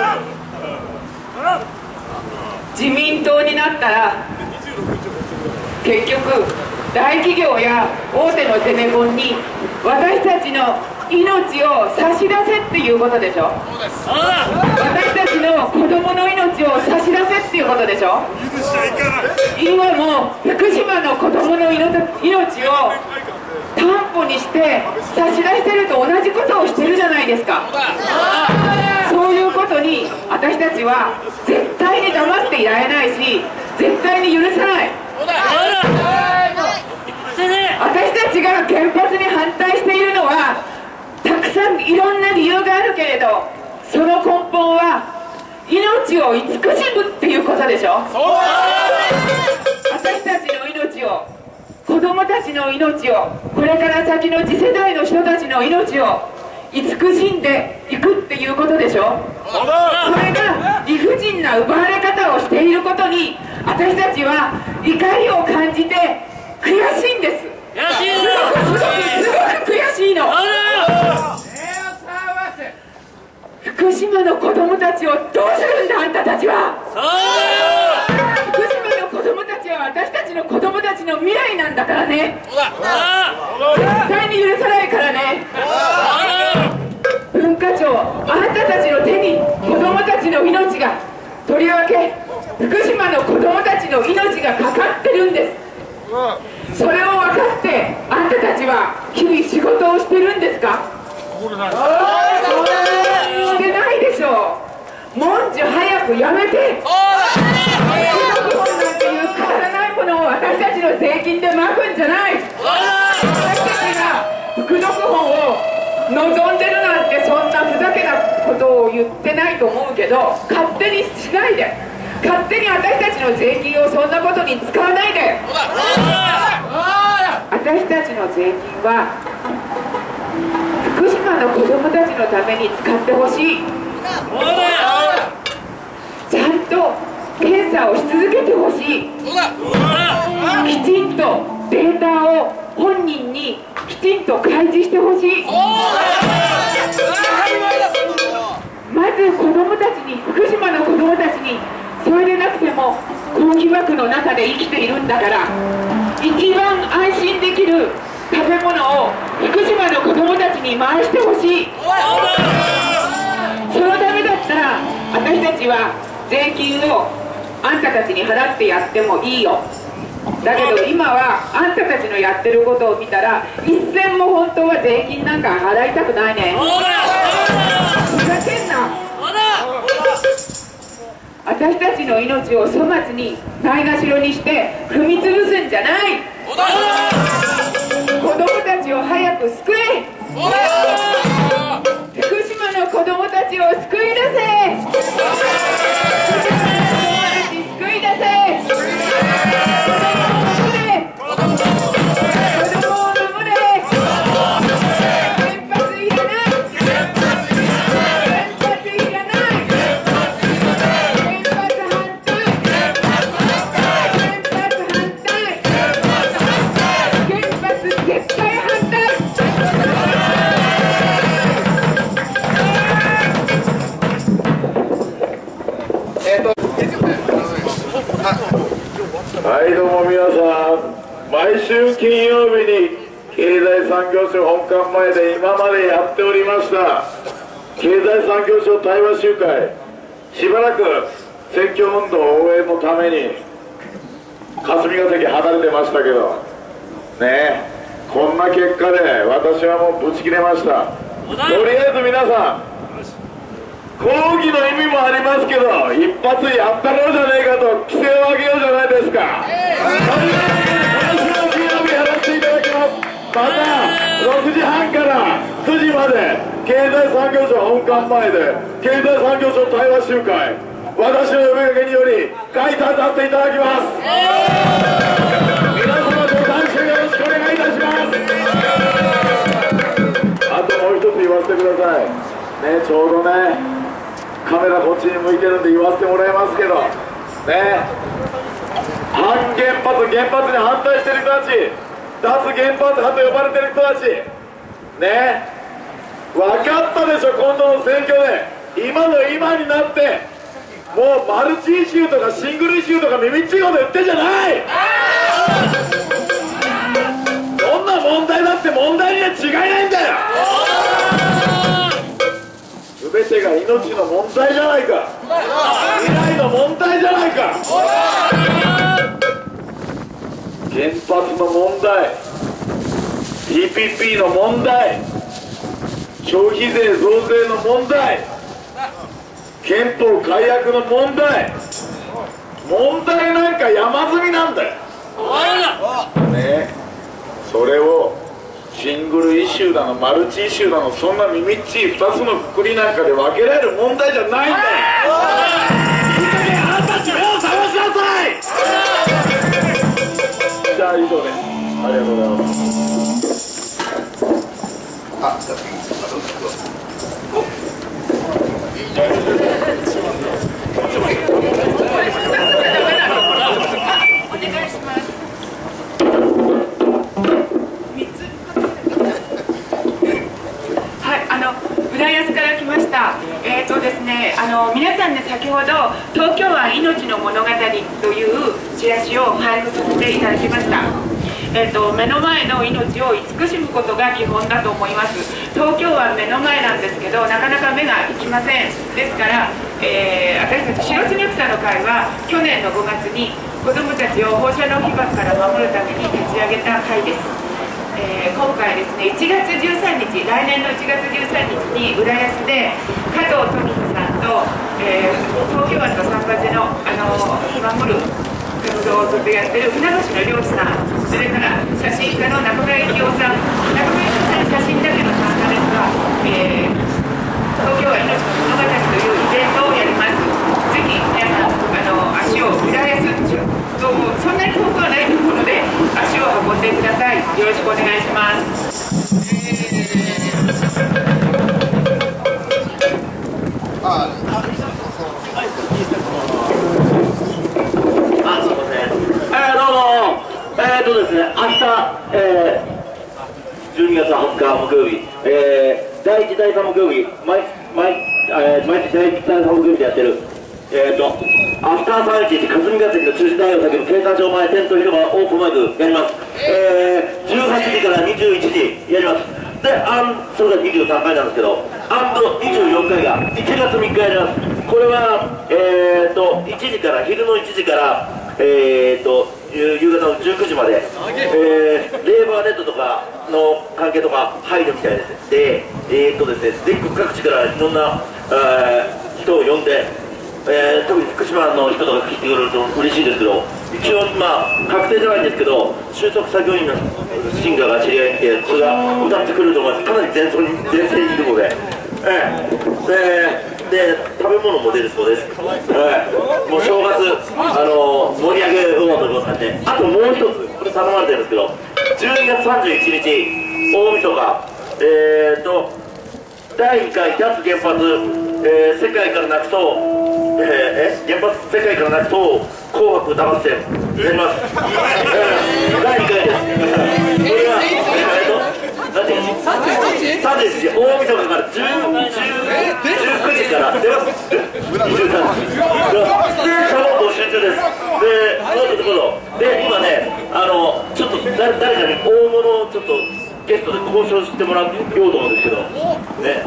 自民党になったら結局大企業や大手のゼネコンに私たちの命を差し出せっていうことでしょ。私たちの子供の命を差し出せっていうことでしょ。今も福島の子供の命を担保にして差し出してると同じことをしてるじゃないですか。そういうことに私たちは絶対に黙っていられないし絶対に許さない。私たちが原発に反対しているのはたくさんいろんな理由があるけれどその根本は命を慈しむっていうことでしょ。私たちの命を子供たちの命をこれから先の次世代の人たちの命を慈しんでいくっていうことでしょ。それが理不尽な奪われ方をしていることに私たちは怒りを感じて悔しいんです。すごく悔しいの。福島の子供たちをどうするんだあんたたちは。福島の子供たちは私たちの子供たちの未来なんだからね。絶対に許さないからね。文化庁あんたたちの手に子供たちの命がとりわけ福島の子供たちの命がかかってるんです。それを分かってあんたたちは日々仕事をしてるんですか。してないでしょう。文殊早くやめて。副読本なんていうくだらないものを私たちの税金でまくんじゃない。私たちが副読本を望んでるなんてそんなふざけなことを言ってないと思うけど勝手にしないで。勝手に私たちの税金をそんなことに使わないで。私たちの税金は福島の子供たちのために使ってほしい。ちゃんと検査をし続けてほしい。きちんとデータを本人にきちんと開示してほしい。まず子供たちに福島の子供たちにそれでなくても抗議枠の中で生きているんだから一番安心できる食べ物を福島の子供たちに回してほしい。そのためだったら私たちは税金をあんたたちに払ってやってもいいよ。だけど今はあんたたちのやってることを見たら一銭も本当は税金なんか払いたくないね。ふざけんな。私たちの命を粗末にないがしろにして踏み潰すんじゃない。子供たちを早く救え。福島の子供たちを救い出せ。救い出せ。 はいどうも皆さん、毎週金曜日に経済産業省本館前で今までやっておりました経済産業省対話集会、しばらく選挙運動応援のために霞が関離れてましたけどね、こんな結果で私はもうブチ切れました。とりあえず皆さん抗議の意味もありますけど一発やったろうじゃねえかと規制を上げようじゃないですか。今週の金曜日やらせていただきます。また6時半から9時まで経済産業省本館前で経済産業省対話集会私の呼びかけにより開催させていただきます。皆様ご参集よろしくお願いいたします。あともう一つ言わせてくださいね。ちょうどねカメラこっちに向いてるんで言わせてもらいますけどね、反原発、原発に反対してる人たち、脱原発派と呼ばれてる人たちね、分かったでしょ。今度の選挙で今の今になってもうマルチイシューとかシングルイシューとか耳っちいこと言ってんじゃない。どんな問題だって問題には違いないんだよ。全てが命の問題じゃないか、未来の問題じゃないか。原発の問題、 TPP の問題、消費税増税の問題、憲法改悪の問題、問題なんか山積みなんだよね。それをシングルイシューだのマルチイシューだの、そんな耳っちい2つのくくりなんかで分けられる問題じゃないんだよ。いい加減あなたたち目を覚ましなさい。じゃあ以上です。ありがとうございます。あ、じゃあ次お願いします。浦安から来ました。ですね、皆さんね、先ほど東京湾命の物語というチラシを配布させていただきました。目の前の命を慈しむことが基本だと思います。東京湾目の前なんですけど、なかなか目が行きません。ですから、私たち白津緑さの会は去年の5月に子どもたちを放射能被曝から守るために立ち上げた会です。今回ですね、1月13日、来年の1月13日に浦安で加藤富美さんと、東京湾と桟橋の守る活動をずっとやってる船越の漁師さん、それから写真家の中村幸雄さん、中村幸雄さん写真だけの参加ですが、東京湾命の物語というイベントをやります。ぜひ皆さん足を浦安そんなに遠くはないところで足を運んでください。よろしくお願いします。 どうも。ですね、明日、12月20日木曜日、第1、第3木曜日、毎月第1、第3木曜日でやってる、アフター311霞が関の中止対応先の警察庁前テント広場オープンマイクやります。18時から21時やります。で、それが23回なんですけど、24回が1月3日やります。これは、1時から、昼の1時から、夕方の19時まで、レーバーネットとかの関係とか入るみたいで、ですね、全国各地からいろんな人を呼んで、特に福島の人とか来てくれると嬉しいですけど、一応、確定じゃないんですけど、収束作業員のシンガーが知り合いにいて、それが歌ってくれると思います。かなり前線にいるので。で、食べ物も出るそうです。もう正月、盛り上げようということなんで、あともう一つ、これ頼まれてるんですけど、12月31日、大晦日、第1回脱原発、世界からなくそう、原発世界からなくそう紅白歌合戦やります。第2回です。これは、31日、大晦日から19時から出ます。23時。募集中です。で、そういうところ。で、今ね、ちょっと誰かに大物をちょっとゲストで交渉してもらおうと思うんですけど、ね、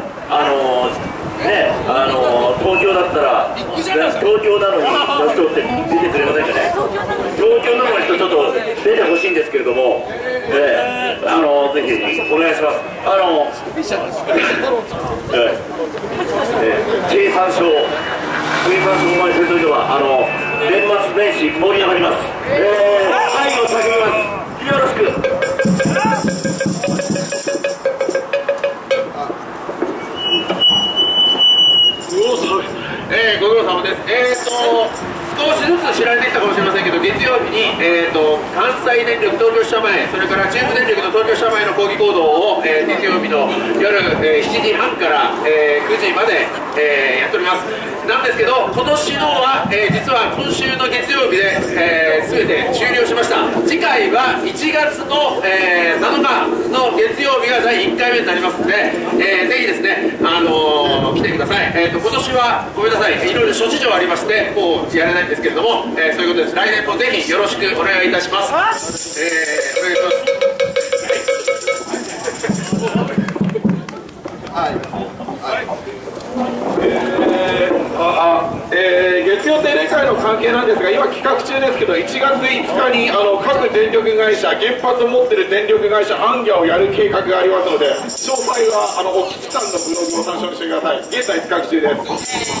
東京だったら、東京なのにの人って出てくれませんかね。東京なのに人ちょっと出てほしいんですけれども、ぜひお願いします。経産省前線というのは年末年始盛り上がります。愛を叫びます。よろしく。ご苦労様です。 ずつ知られてきたかもしれませんけど、月曜日に、関西電力東京支社前、それから中部電力の東京支社前の抗議行動を、月曜日の夜、7時半から、9時まで、やっております。なんですけど、今年のは、実は今週の月曜日で、全て終了しました。次回は1月の、7日の月曜日が第1回目になりますので、ぜひですね、来てください。今年はごめんなさい、いろいろ諸事情ありましてもうやれないんですけれども、そういうことです。来年もぜひよろしくお願いいたします。お願いします。月曜定例会の関係なんですが、今企画中ですけど、1月5日に各電力会社、原発を持っている電力会社アンギャをやる計画がありますので、詳細はおきつさんのブログを参照してください。現在企画中です。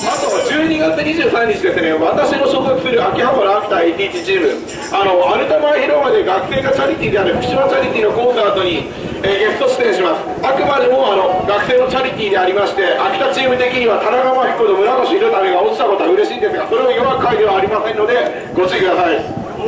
あと12月23日ですね、私の所属する秋葉原秋田 AT1 チーム、アルタ前広場で学生がチャリティーである福島チャリティーのコンサートにゲスト出演します。あくまでも学生のチャリティーでありまして、秋田チーム的には田中真彦と村越宏種が落ちたことは嬉しいんですが、それを弱く会ではありませんのでご注意ください。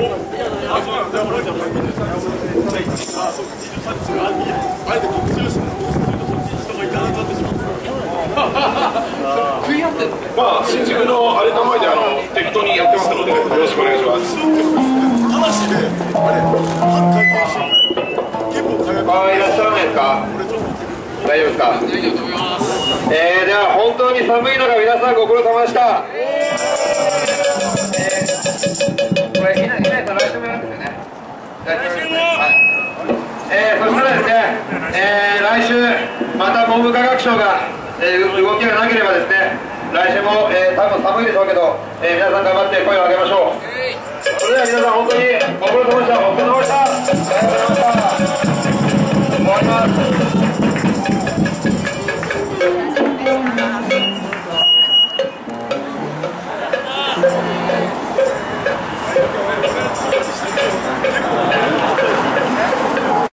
まあ新宿のアルタ前で適当にやってますのでよろしくお願いします。 いらっしゃらないですか。大丈夫ですか。大丈夫と思います。では本当に寒い中皆さんご苦労様でした。これいないと来週もやるんですよね。来週も。はい。そしたらですね、来週また文部科学省が、動きがなければですね、来週も、多分寒いでしょうけど、皆さん頑張って声を上げましょう。それでは皆さん本当にご苦労様でした。お疲れ様でした。ありがとうございました。終わります。